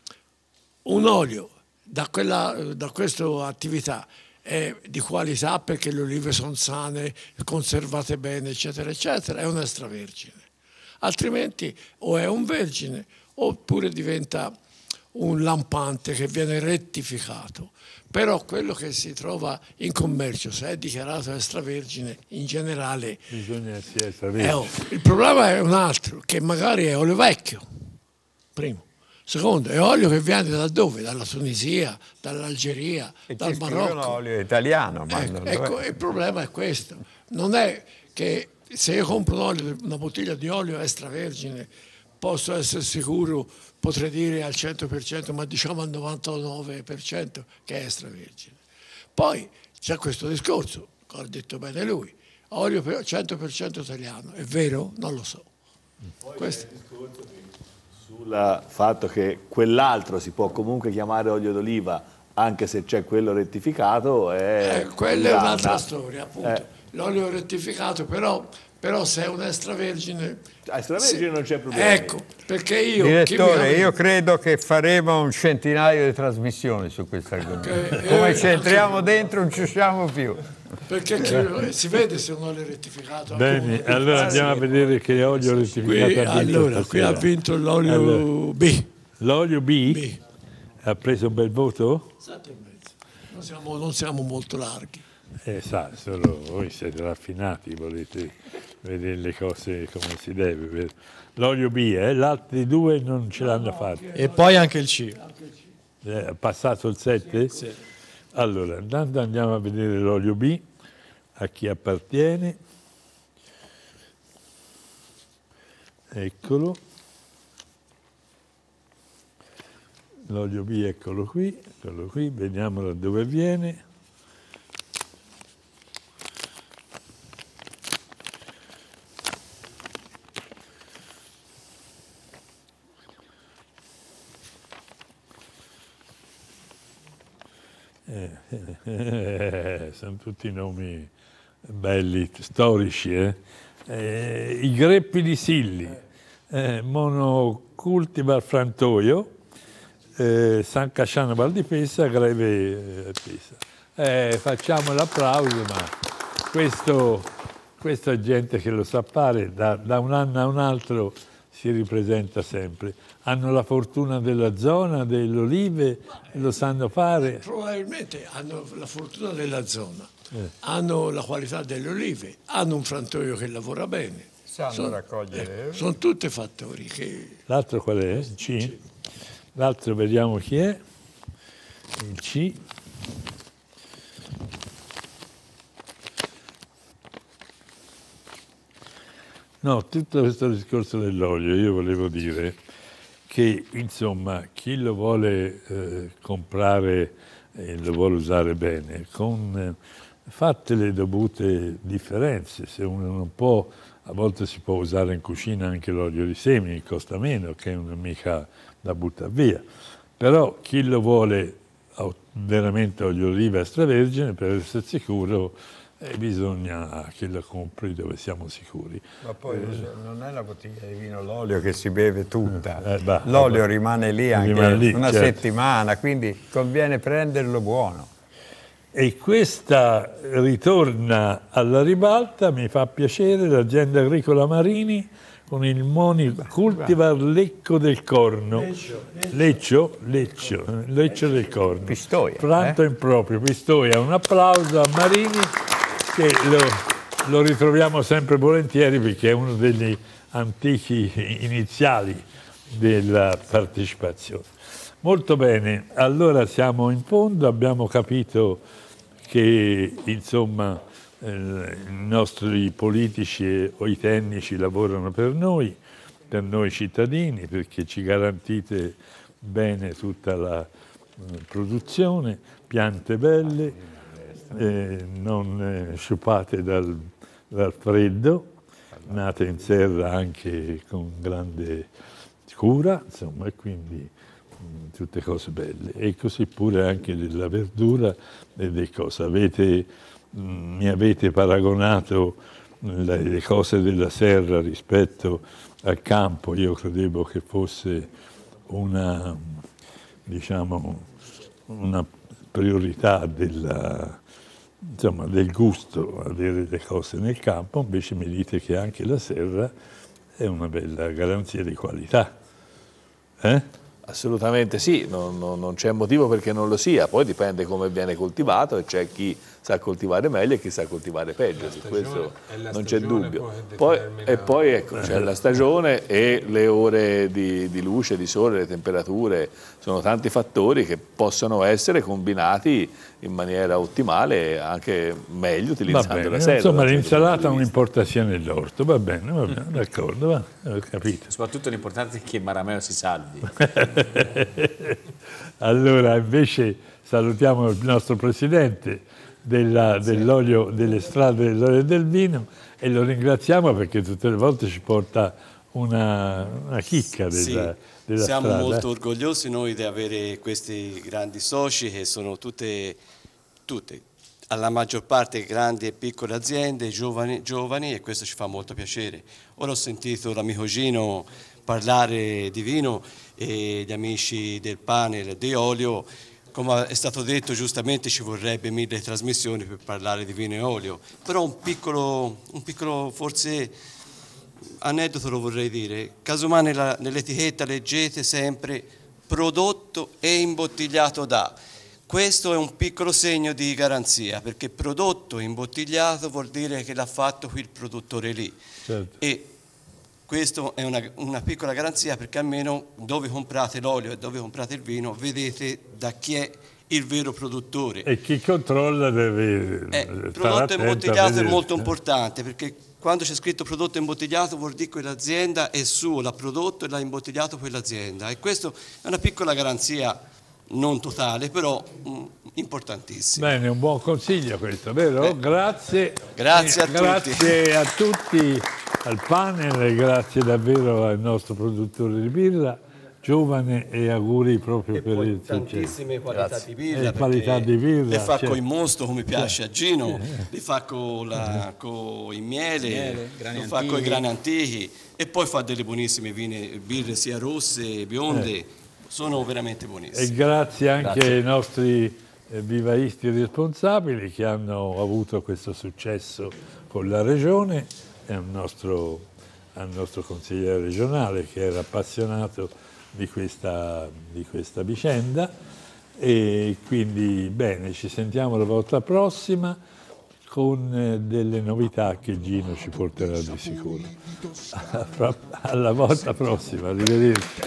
un olio da questa attività è di qualità perché le olive sono sane, conservate bene, eccetera, eccetera, è un extravergine. Altrimenti o è un vergine oppure diventa un lampante che viene rettificato. Però quello che si trova in commercio, se è dichiarato extravergine, in generale... Bisogna essere extravergine. Il problema è un altro, che magari è olio vecchio, primo. Secondo, è olio che viene da dove? Dalla Tunisia, dall'Algeria, dal Marocco. Olio italiano. Ecco, il problema è questo. Non è che se io compro una bottiglia di olio extravergine, posso essere sicuro, potrei dire al 100%, ma diciamo al 99% che è extravergine. Poi c'è questo discorso, che ha detto bene lui, olio 100% italiano, è vero? Non lo so. Questo sul fatto che quell'altro si può comunque chiamare olio d'oliva anche se c'è quello rettificato quella è un'altra storia, appunto. L'olio rettificato, però se è un extravergine... Extravergine non c'è problema. Ecco, perché io... Direttore, io credo che faremo un centinaio di trasmissioni su questo argomento. Come ci entriamo dentro non ci usciamo più. Perché si vede se un olio è rettificato. Bene, allora andiamo a vedere che olio rettificato ha vinto. Qui ha vinto l'olio B. L'olio B? Ha preso un bel voto? 7,5. Non siamo molto larghi. Solo voi siete raffinati, volete vedere le cose come si deve. L'olio B, gli altri due non ce l'hanno fatta. E poi anche il C. Ha passato il 7? Sì. Allora, intanto andiamo a vedere l'olio B, a chi appartiene. Eccolo. L'olio B, eccolo qui, vediamo da dove viene. Sono tutti nomi belli, storici. I greppi di Silli, monocultivar frantoio, San Casciano Val di Pessa, Greve Pessa. Facciamo l'applauso, ma questa è gente che lo sa fare, da un anno a un altro si ripresenta sempre. Hanno la fortuna della zona, delle olive, lo sanno fare. Probabilmente hanno la fortuna della zona, hanno la qualità delle olive, hanno un frantoio che lavora bene. Sanno raccogliere. Sono tutti fattori che... L'altro qual è? Il C? L'altro vediamo chi è. Il C. No, tutto questo discorso dell'olio, io volevo dire che, insomma, chi lo vuole comprare e lo vuole usare bene, fatte le dovute differenze. Se uno non può, a volte si può usare in cucina anche l'olio di semi, costa meno, che non è mica da buttare via. Però chi lo vuole veramente olio d'oliva extravergine, per essere sicuro, bisogna che lo compri dove siamo sicuri. Ma poi non è la bottiglia di vino, l'olio che si beve tutta. L'olio rimane lì anche una settimana, quindi conviene prenderlo buono. E questa ritorna alla ribalta, mi fa piacere, l'azienda agricola Marini Moni cultivar Lecco del Corno. Leccio del Corno. Pistoia. Pranto improprio, Pistoia. Un applauso a Marini che lo ritroviamo sempre volentieri perché è uno degli antichi iniziali della partecipazione. Molto bene, allora siamo in fondo, abbiamo capito che insomma i nostri politici o i tecnici lavorano per noi cittadini, perché ci garantite bene tutta la produzione, piante belle, non sciupate dal freddo, nate in serra anche con grande cura, insomma, e quindi tutte cose belle. E così pure anche della verdura e delle cose. Mi avete paragonato le cose della serra rispetto al campo. Io credevo che fosse una priorità del gusto avere le cose nel campo, invece mi dite che anche la serra è una bella garanzia di qualità. Assolutamente sì, non c'è motivo perché non lo sia, poi dipende come viene coltivato e c'è chi sa coltivare meglio e chi sa coltivare peggio, su questo non c'è dubbio. Poi ecco, c'è la stagione e le ore di luce, di sole, le temperature, sono tanti fattori che possono essere combinati in maniera ottimale, anche meglio utilizzando la serra. Insomma, l'insalata ha un'importazione dell'orto, va bene, d'accordo, ho capito. Soprattutto l'importante è che Marameo si salvi. Allora, invece salutiamo il nostro presidente dell'olio, delle strade dell'olio e del vino, e lo ringraziamo perché tutte le volte ci porta una chicca della siamo strada. Molto orgogliosi noi di avere questi grandi soci che sono tutte alla maggior parte grandi e piccole aziende, giovani, e questo ci fa molto piacere. Ora ho sentito l'amico Gino parlare di vino e gli amici del panel di olio. Come è stato detto giustamente, ci vorrebbe 1000 trasmissioni per parlare di vino e olio, però un piccolo forse aneddoto lo vorrei dire. Casomai nell'etichetta leggete sempre prodotto e imbottigliato da. Questo è un piccolo segno di garanzia, perché prodotto imbottigliato vuol dire che l'ha fatto qui il produttore lì. Certo. E questo è una piccola garanzia, perché almeno dove comprate l'olio e dove comprate il vino vedete da chi è il vero produttore. E chi controlla deve il prodotto imbottigliato è molto importante, perché quando c'è scritto prodotto imbottigliato vuol dire che quell'azienda è sua, l'ha prodotto e l'ha imbottigliato quell'azienda, e questo è una piccola garanzia, non totale, però importantissima. Bene, un buon consiglio questo, vero? Grazie a tutti. Grazie a tutti, al panel, e grazie davvero al nostro produttore di birra, giovane, e auguri proprio per il successo. Tantissime qualità di birra, le fa con il mosto come piace a Gino, le fa con il miele, le fa con i grani antichi, e poi fa delle buonissime birre sia rosse che bionde, sono veramente buonissime. E grazie anche ai nostri vivaisti responsabili che hanno avuto questo successo con la regione, e al nostro consigliere regionale che era appassionato di questa vicenda. E quindi bene, ci sentiamo la volta prossima con delle novità che Gino ci porterà di sicuro. Alla volta prossima, arrivederci.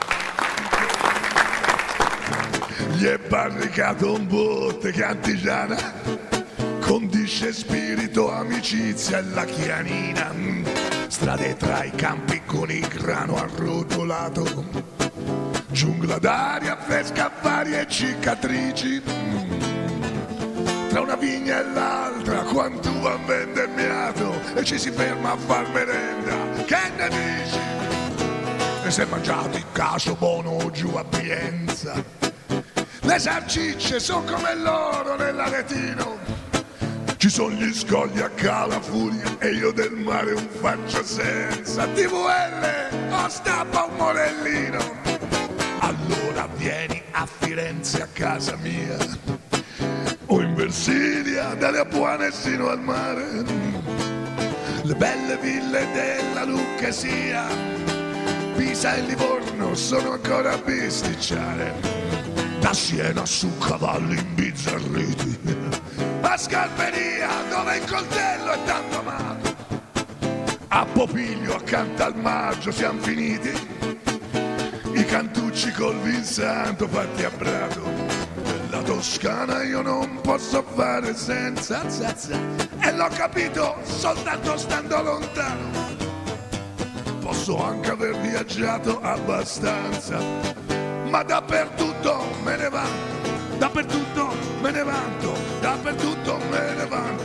Gli è barricato un botte cantigiana, condisce spirito, amicizia e la chianina, strade tra i campi con il grano arrotolato, giungla d'aria fresca, varie cicatrici, tra una vigna e l'altra quanto ha vendemmiato, e ci si ferma a far merenda, che ne dici? E si è mangiato il cacio buono giù a Pienza, le salsicce sono come l'oro nell'aretino, ci sono gli scogli a Calafuria e io del mare un faccio senza. TVL, o stappa un morellino, allora vieni a Firenze a casa mia, o in Versilia dalle Apuane sino al mare. le belle ville della Lucchesia, Pisa e Livorno sono ancora a bisticciare, da Siena su cavalli imbizzarriti, a Scarperia dove il coltello è tanto amato, a Popiglio accanto al Maggio siamo finiti, i cantucci col Vinsanto fatti a Prato. La Toscana io non posso fare senza, e l'ho capito soltanto stando lontano. Posso anche aver viaggiato abbastanza, ma dappertutto me ne vanto, dappertutto me ne vanto, dappertutto me ne vanto.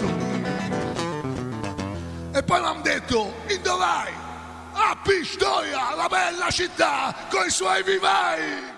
E poi mi hanno detto, dove vai? A Pistoia, la bella città, coi suoi vivai.